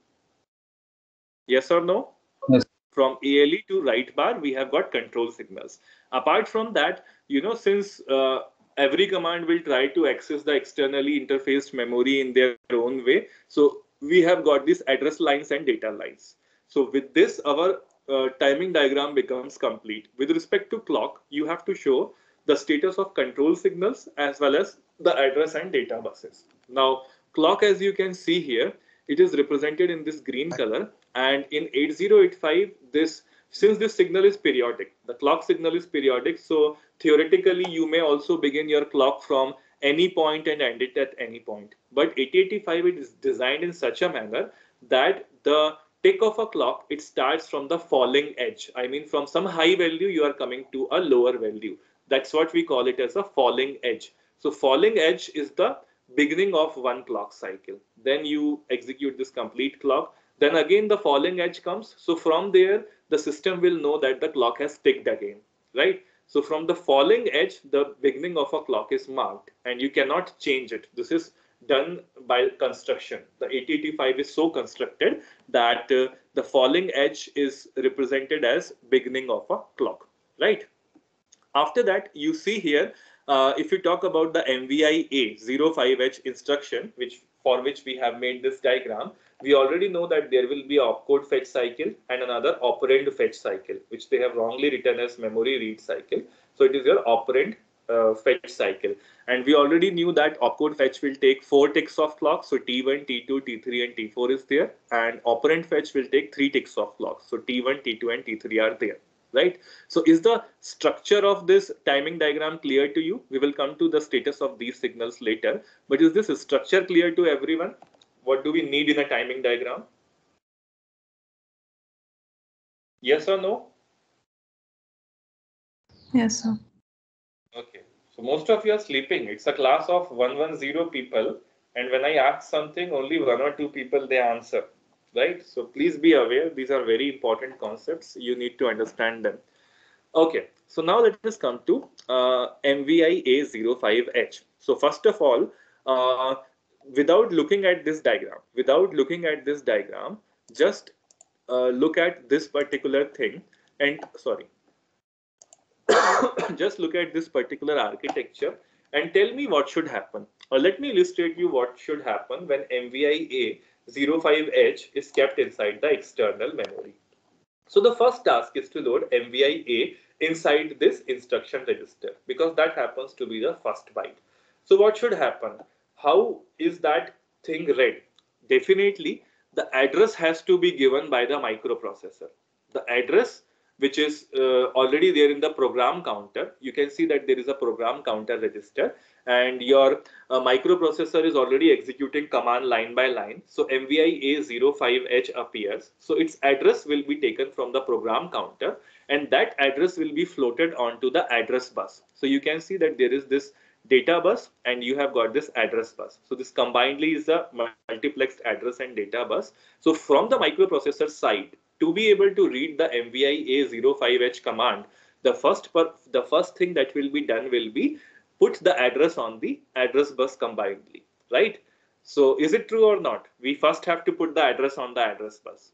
Yes or no? Yes. From A L E to write bar, we have got control signals. Apart from that, you know, since uh, every command will try to access the externally interfaced memory in their own way, so we have got these address lines and data lines. So with this, our uh, timing diagram becomes complete. With respect to clock, you have to show the status of control signals as well as the address and data buses. Now, clock, as you can see here, it is represented in this green color, and in eight zero eight five, this, since this signal is periodic, the clock signal is periodic, so theoretically you may also begin your clock from any point and end it at any point. But eighty eighty-five, it is designed in such a manner that the tick of a clock, it starts from the falling edge. I mean, from some high value, you are coming to a lower value. That's what we call it as a falling edge. So falling edge is the beginning of one clock cycle. Then you execute this complete clock. Then again the falling edge comes. So from there, the system will know that the clock has ticked again, right? So from the falling edge, the beginning of a clock is marked and you cannot change it. This is done by construction. The eighty eighty-five is so constructed that uh, the falling edge is represented as beginning of a clock, right? After that, you see here, uh, if you talk about the M V I A zero five H instruction, which for which we have made this diagram, we already know that there will be an opcode fetch cycle and another operand fetch cycle, which they have wrongly written as memory read cycle. So it is your operand uh, fetch cycle. And we already knew that opcode fetch will take four ticks of clock. So T one, T two, T three, and T four is there. And operand fetch will take three ticks of clock. So T one, T two, and T three are there. Right? So is the structure of this timing diagram clear to you? We will come to the status of these signals later. But is this structure clear to everyone? What do we need in a timing diagram? Yes or no? Yes, sir. Okay. So most of you are sleeping. It's a class of one hundred people. And when I ask something, only one or two people, they answer. Right? So please be aware. These are very important concepts. You need to understand them. Okay. So now let us come to uh, M V I A zero five H. So first of all, uh, without looking at this diagram, without looking at this diagram, just uh, look at this particular thing and sorry, just look at this particular architecture and tell me what should happen. Or let me illustrate you what should happen when M V I A zero five H is kept inside the external memory. So the first task is to load M V I A inside this instruction register, because that happens to be the first byte. So what should happen? How is that thing read? Definitely the address has to be given by the microprocessor. The address which is uh, already there in the program counter. You can see that there is a program counter register, and your uh, microprocessor is already executing command line by line. So M V I A zero five H appears. So its address will be taken from the program counter, and that address will be floated onto the address bus. So you can see that there is this data bus and you have got this address bus. So this combinedly is the multiplexed address and data bus. So from the microprocessor side, to be able to read the M V I A zero five H command, the first per, the first thing that will be done will be put the address on the address bus combinedly, right? So is it true or not? We first have to put the address on the address bus.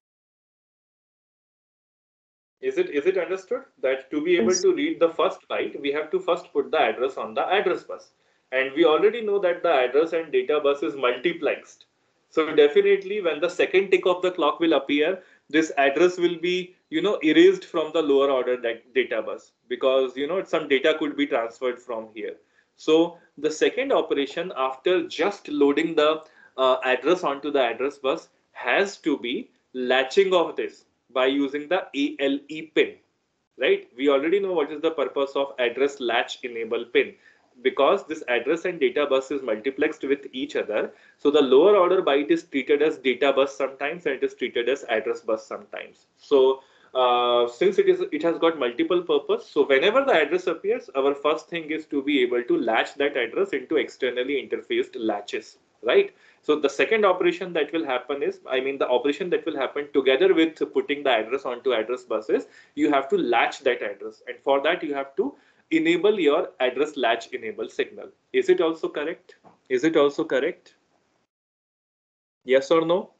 Is it is it understood that to be able to read the first byte, we have to first put the address on the address bus? And we already know that the address and data bus is multiplexed. So definitely when the second tick of the clock will appear, this address will be, you know, erased from the lower order data bus, because, you know, some data could be transferred from here. So the second operation after just loading the uh, address onto the address bus has to be latching of this by using the A L E pin, right? We already know what is the purpose of address latch enable pin. Because this address and data bus is multiplexed with each other, so the lower order byte is treated as data bus sometimes and it is treated as address bus sometimes. So uh, since it is it has got multiple purpose, so whenever the address appears, our first thing is to be able to latch that address into externally interfaced latches, right? So the second operation that will happen is, I mean the operation that will happen together with putting the address onto address buses, you have to latch that address, and for that you have to enable your address latch enable signal. Is it also correct? Is it also correct? Yes or no?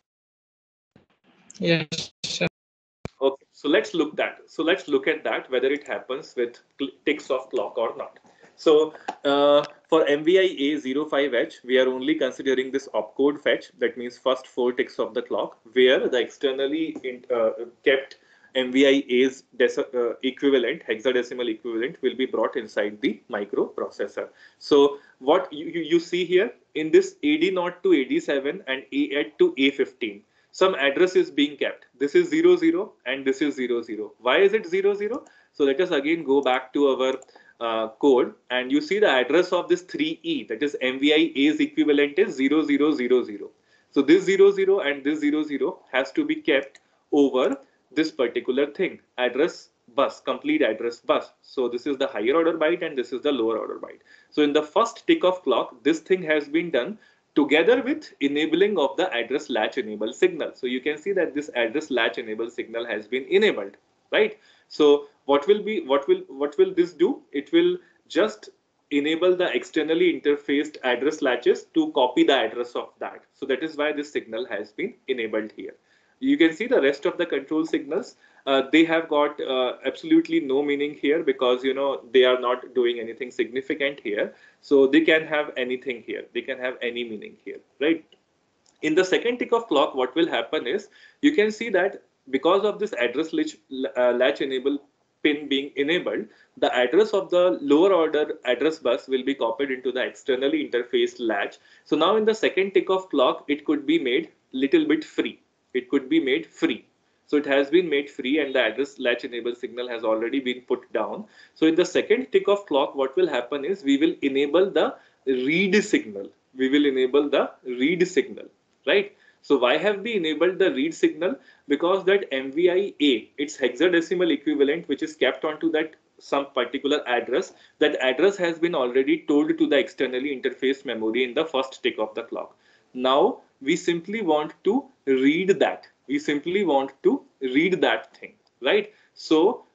Yes, sir. Okay, so let's look that. So let's look at that, whether it happens with ticks of clock or not. So uh, for M V I A zero five H, we are only considering this opcode fetch. That means first four ticks of the clock, where the externally in, uh, kept M V I A's uh, equivalent, hexadecimal equivalent, will be brought inside the microprocessor. So what you, you, you see here in this A D zero to A D seven and A eight to A fifteen, some address is being kept. This is zero zero and this is zero zero. Why is it zero zero? So let us again go back to our uh, code, and you see the address of this three E, that is M V I A's equivalent, is zero zero zero zero. So this zero zero and this zero zero has to be kept over this particular thing, address bus, complete address bus. So this is the higher order byte and this is the lower order byte. So in the first tick of clock, this thing has been done together with enabling of the address latch enable signal. So you can see that this address latch enable signal has been enabled, right? So what will be what will what will this do? It will just enable the externally interfaced address latches to copy the address of that. So that is why this signal has been enabled here. You can see the rest of the control signals, uh, they have got uh, absolutely no meaning here, because, you know, they are not doing anything significant here. So they can have anything here. They can have any meaning here, right? In the second tick of clock, what will happen is, you can see that because of this address latch, uh, latch enable pin being enabled, the address of the lower order address bus will be copied into the externally interfaced latch. So now in the second tick of clock, it could be made little bit free. It could be made free. So it has been made free and the address latch enable signal has already been put down. So in the second tick of clock, what will happen is we will enable the read signal. We will enable the read signal, right? So why have we enabled the read signal? Because that M V I A, its hexadecimal equivalent, which is kept onto that some particular address, that address has been already told to the externally interfaced memory in the first tick of the clock. Now we simply want to read that. We simply want to read that thing, right? So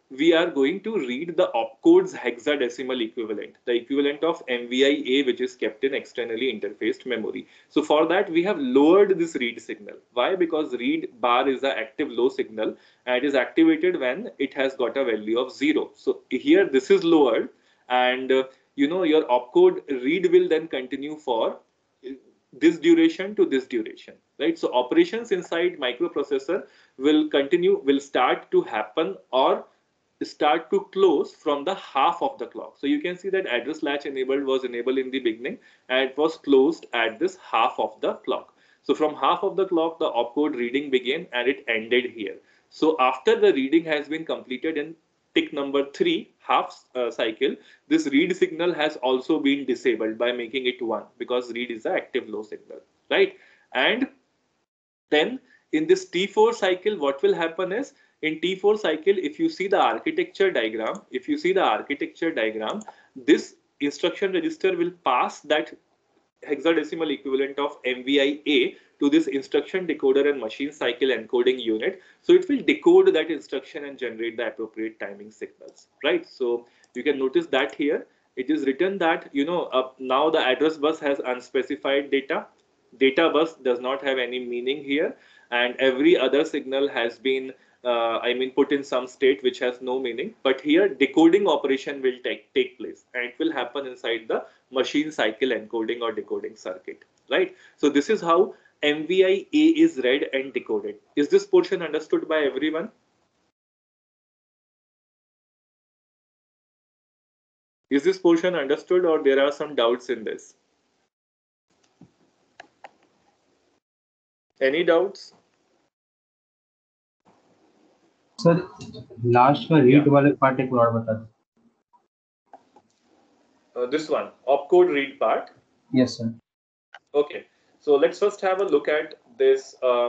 we are going to read the opcode's hexadecimal equivalent, the equivalent of M V I A, which is kept in externally interfaced memory. So for that, we have lowered this read signal. Why? Because read bar is the active low signal and it is activated when it has got a value of zero. So here this is lowered, and uh, you know, your opcode read will then continue for this duration to this duration, right? So operations inside microprocessor will continue, will start to happen or start to close from the half of the clock. So you can see that address latch enabled was enabled in the beginning and it was closed at this half of the clock. So from half of the clock, the opcode reading began and it ended here. So after the reading has been completed in tick number three, half uh, cycle, this read signal has also been disabled by making it one, because read is the active low signal, right? And then in this T four cycle, what will happen is, in T four cycle, if you see the architecture diagram, if you see the architecture diagram, this instruction register will pass that hexadecimal equivalent of M V I A to this instruction decoder and machine cycle encoding unit. So it will decode that instruction and generate the appropriate timing signals, right? So you can notice that here it is written that, you know, uh, now the address bus has unspecified data. Data bus does not have any meaning here, and every other signal has been uh, I mean put in some state which has no meaning. But here decoding operation will take take place, and it will happen inside the machine cycle encoding or decoding circuit, right? So this is how M V I A is read and decoded. Is this portion understood by everyone? Is this portion understood, or there are some doubts in this? Any doubts? Sir last का read वाले part एक और बता दो. Uh, this one, opcode read part. Yes sir. Okay, so let's first have a look at this uh,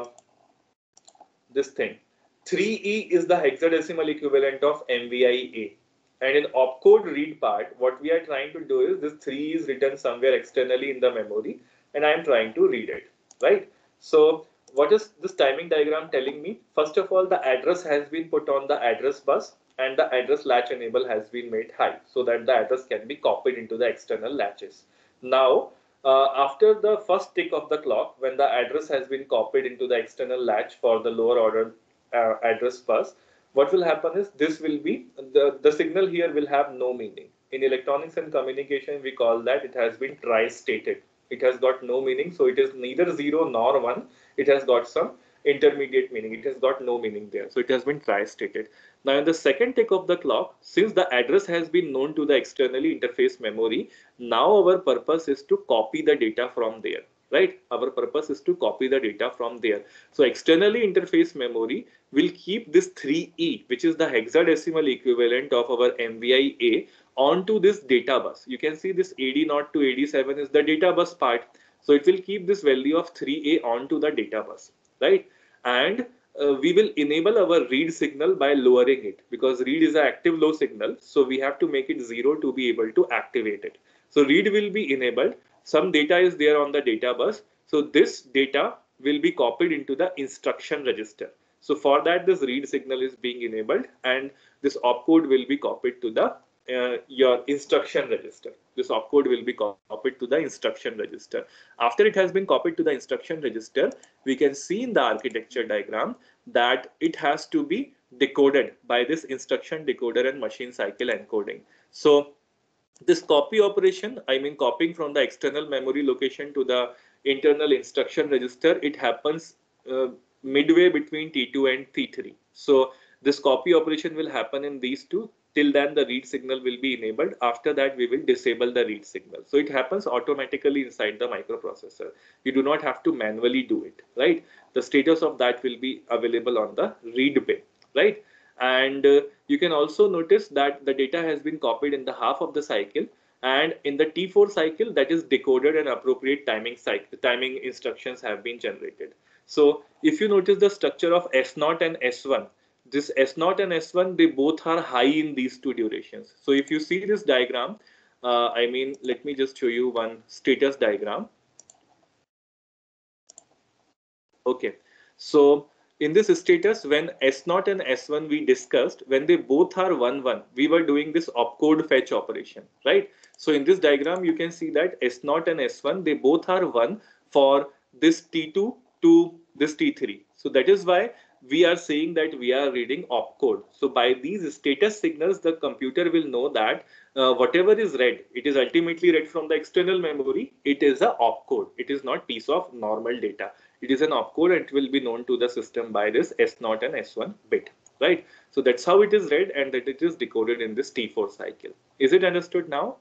this thing. three E is the hexadecimal equivalent of M V I A. And in opcode read part, what we are trying to do is this three is written somewhere externally in the memory, and I am trying to read it, right? So what is this timing diagram telling me? First of all, the address has been put on the address bus and the address latch enable has been made high so that the address can be copied into the external latches. Now, uh, after the first tick of the clock, when the address has been copied into the external latch for the lower order uh, address bus, what will happen is this will be, the, the signal here will have no meaning. In electronics and communication, we call that it has been tri-stated. It has got no meaning, so it is neither zero nor one. It has got some intermediate meaning. It has got no meaning there. So it has been tri-stated. Now in the second tick of the clock, since the address has been known to the externally interface memory, now our purpose is to copy the data from there, right? Our purpose is to copy the data from there. So externally interface memory will keep this three E, which is the hexadecimal equivalent of our M V I A, onto this data bus. You can see this A D zero to A D seven is the data bus part. So it will keep this value of three A onto the data bus, right? And uh, we will enable our read signal by lowering it, because read is an active low signal. So we have to make it zero to be able to activate it. So read will be enabled. Some data is there on the data bus. So this data will be copied into the instruction register. So for that, this read signal is being enabled, and this opcode will be copied to the uh, your instruction register. This opcode will be copied to the instruction register. After it has been copied to the instruction register, we can see in the architecture diagram that it has to be decoded by this instruction decoder and machine cycle encoding. So this copy operation, I mean copying from the external memory location to the internal instruction register, it happens uh, midway between T two and T three. So this copy operation will happen in these two. Till then the read signal will be enabled. After that we will disable the read signal. So it happens automatically inside the microprocessor. You do not have to manually do it, right? The status of that will be available on the read pin, right? And uh, you can also notice that the data has been copied in the half of the cycle, and in the T four cycle, that is decoded and appropriate timing cycle, timing instructions have been generated. So if you notice the structure of S zero and S one, this S zero and S one, they both are high in these two durations. So if you see this diagram, uh, I mean, let me just show you one status diagram. Okay, so in this status, when S zero and S one we discussed, when they both are one one, we were doing this opcode fetch operation, right? So in this diagram, you can see that S zero and S one, they both are one for this T two to this T three. So that is why we are saying that we are reading opcode. So by these status signals, the computer will know that uh, whatever is read, it is ultimately read from the external memory. It is a opcode. It is not piece of normal data. It is an opcode, and it will be known to the system by this S zero and S one bit, right? So that's how it is read, and that it is decoded in this T four cycle. Is it understood now?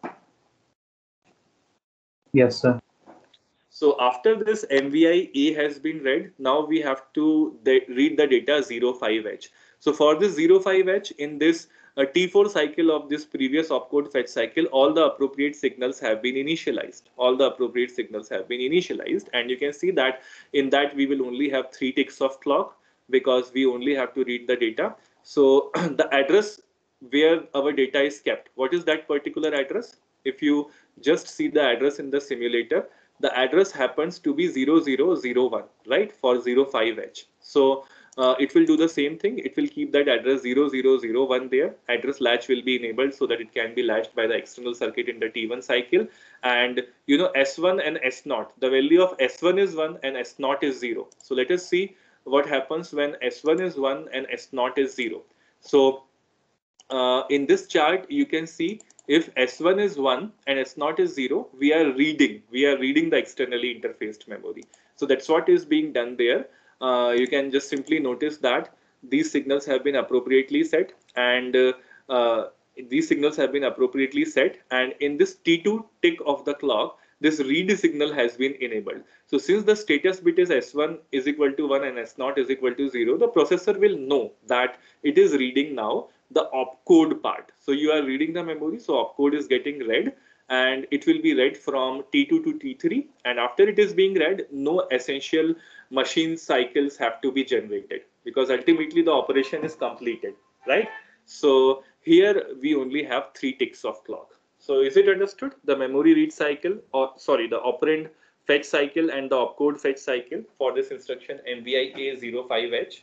Yes, sir. So after this M V I A has been read, now we have to read the data zero five H. So for this zero five H, in this uh, T four cycle of this previous opcode fetch cycle, all the appropriate signals have been initialized. All the appropriate signals have been initialized, and you can see that in that we will only have three ticks of clock because we only have to read the data. So the address where our data is kept, what is that particular address? If you just see the address in the simulator, the address happens to be zero zero zero one, right, for zero five H. So uh, it will do the same thing. It will keep that address zero zero zero one there. Address latch will be enabled so that it can be latched by the external circuit in the T one cycle. And you know, S one and S zero, the value of S one is one and S zero is zero. So let us see what happens when S one is one and S zero is zero. So uh, in this chart, you can see if S one is one and S zero is zero, we are reading, we are reading the externally interfaced memory. So that's what is being done there. Uh, you can just simply notice that these signals have been appropriately set, and uh, uh, these signals have been appropriately set. And in this T two tick of the clock, this read signal has been enabled. So since the status bit is S one is equal to one and S zero is equal to zero, the processor will know that it is reading now the opcode part. So you are reading the memory, so opcode is getting read, and it will be read from T two to T three. And after it is being read, no essential machine cycles have to be generated because ultimately the operation is completed, right? So here we only have three ticks of clock. So is it understood? The memory read cycle, or sorry, the operand fetch cycle and the opcode fetch cycle for this instruction M V I A zero five H?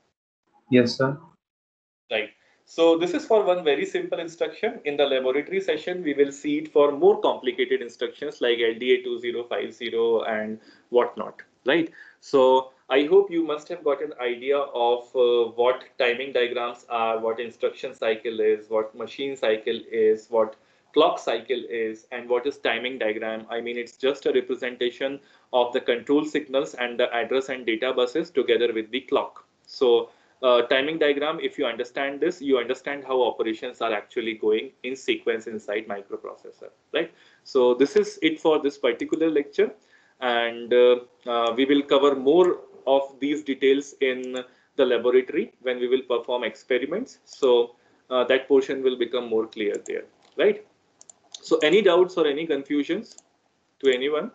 Yes, sir. Right. So this is for one very simple instruction. In the laboratory session, we will see it for more complicated instructions like L D A two zero five zero and whatnot, right? So I hope you must have got an idea of uh, what timing diagrams are, what instruction cycle is, what machine cycle is, what clock cycle is, and what is timing diagram. I mean, it's just a representation of the control signals and the address and data buses together with the clock. So Uh, timing diagram, if you understand this, you understand how operations are actually going in sequence inside microprocessor, right? So this is it for this particular lecture, and uh, uh, we will cover more of these details in the laboratory when we will perform experiments. So uh, that portion will become more clear there, right? So any doubts or any confusions to anyone?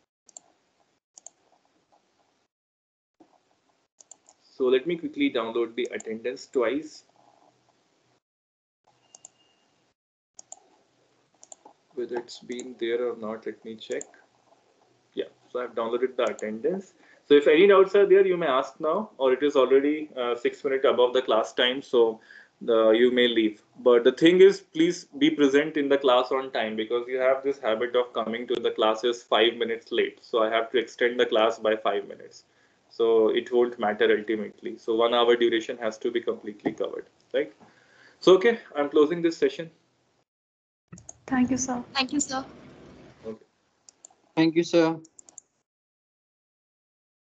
So let me quickly download the attendance twice. Whether it's been there or not, let me check. Yeah, so I've downloaded the attendance. So if any doubts are there, you may ask now, or it is already uh, six minutes above the class time, so uh, you may leave. But the thing is, please be present in the class on time, because you have this habit of coming to the classes five minutes late. So I have to extend the class by five minutes. So it won't matter ultimately. So one hour duration has to be completely covered, right? So, okay, I'm closing this session. Thank you, sir. Thank you, sir. Okay. Thank you, sir.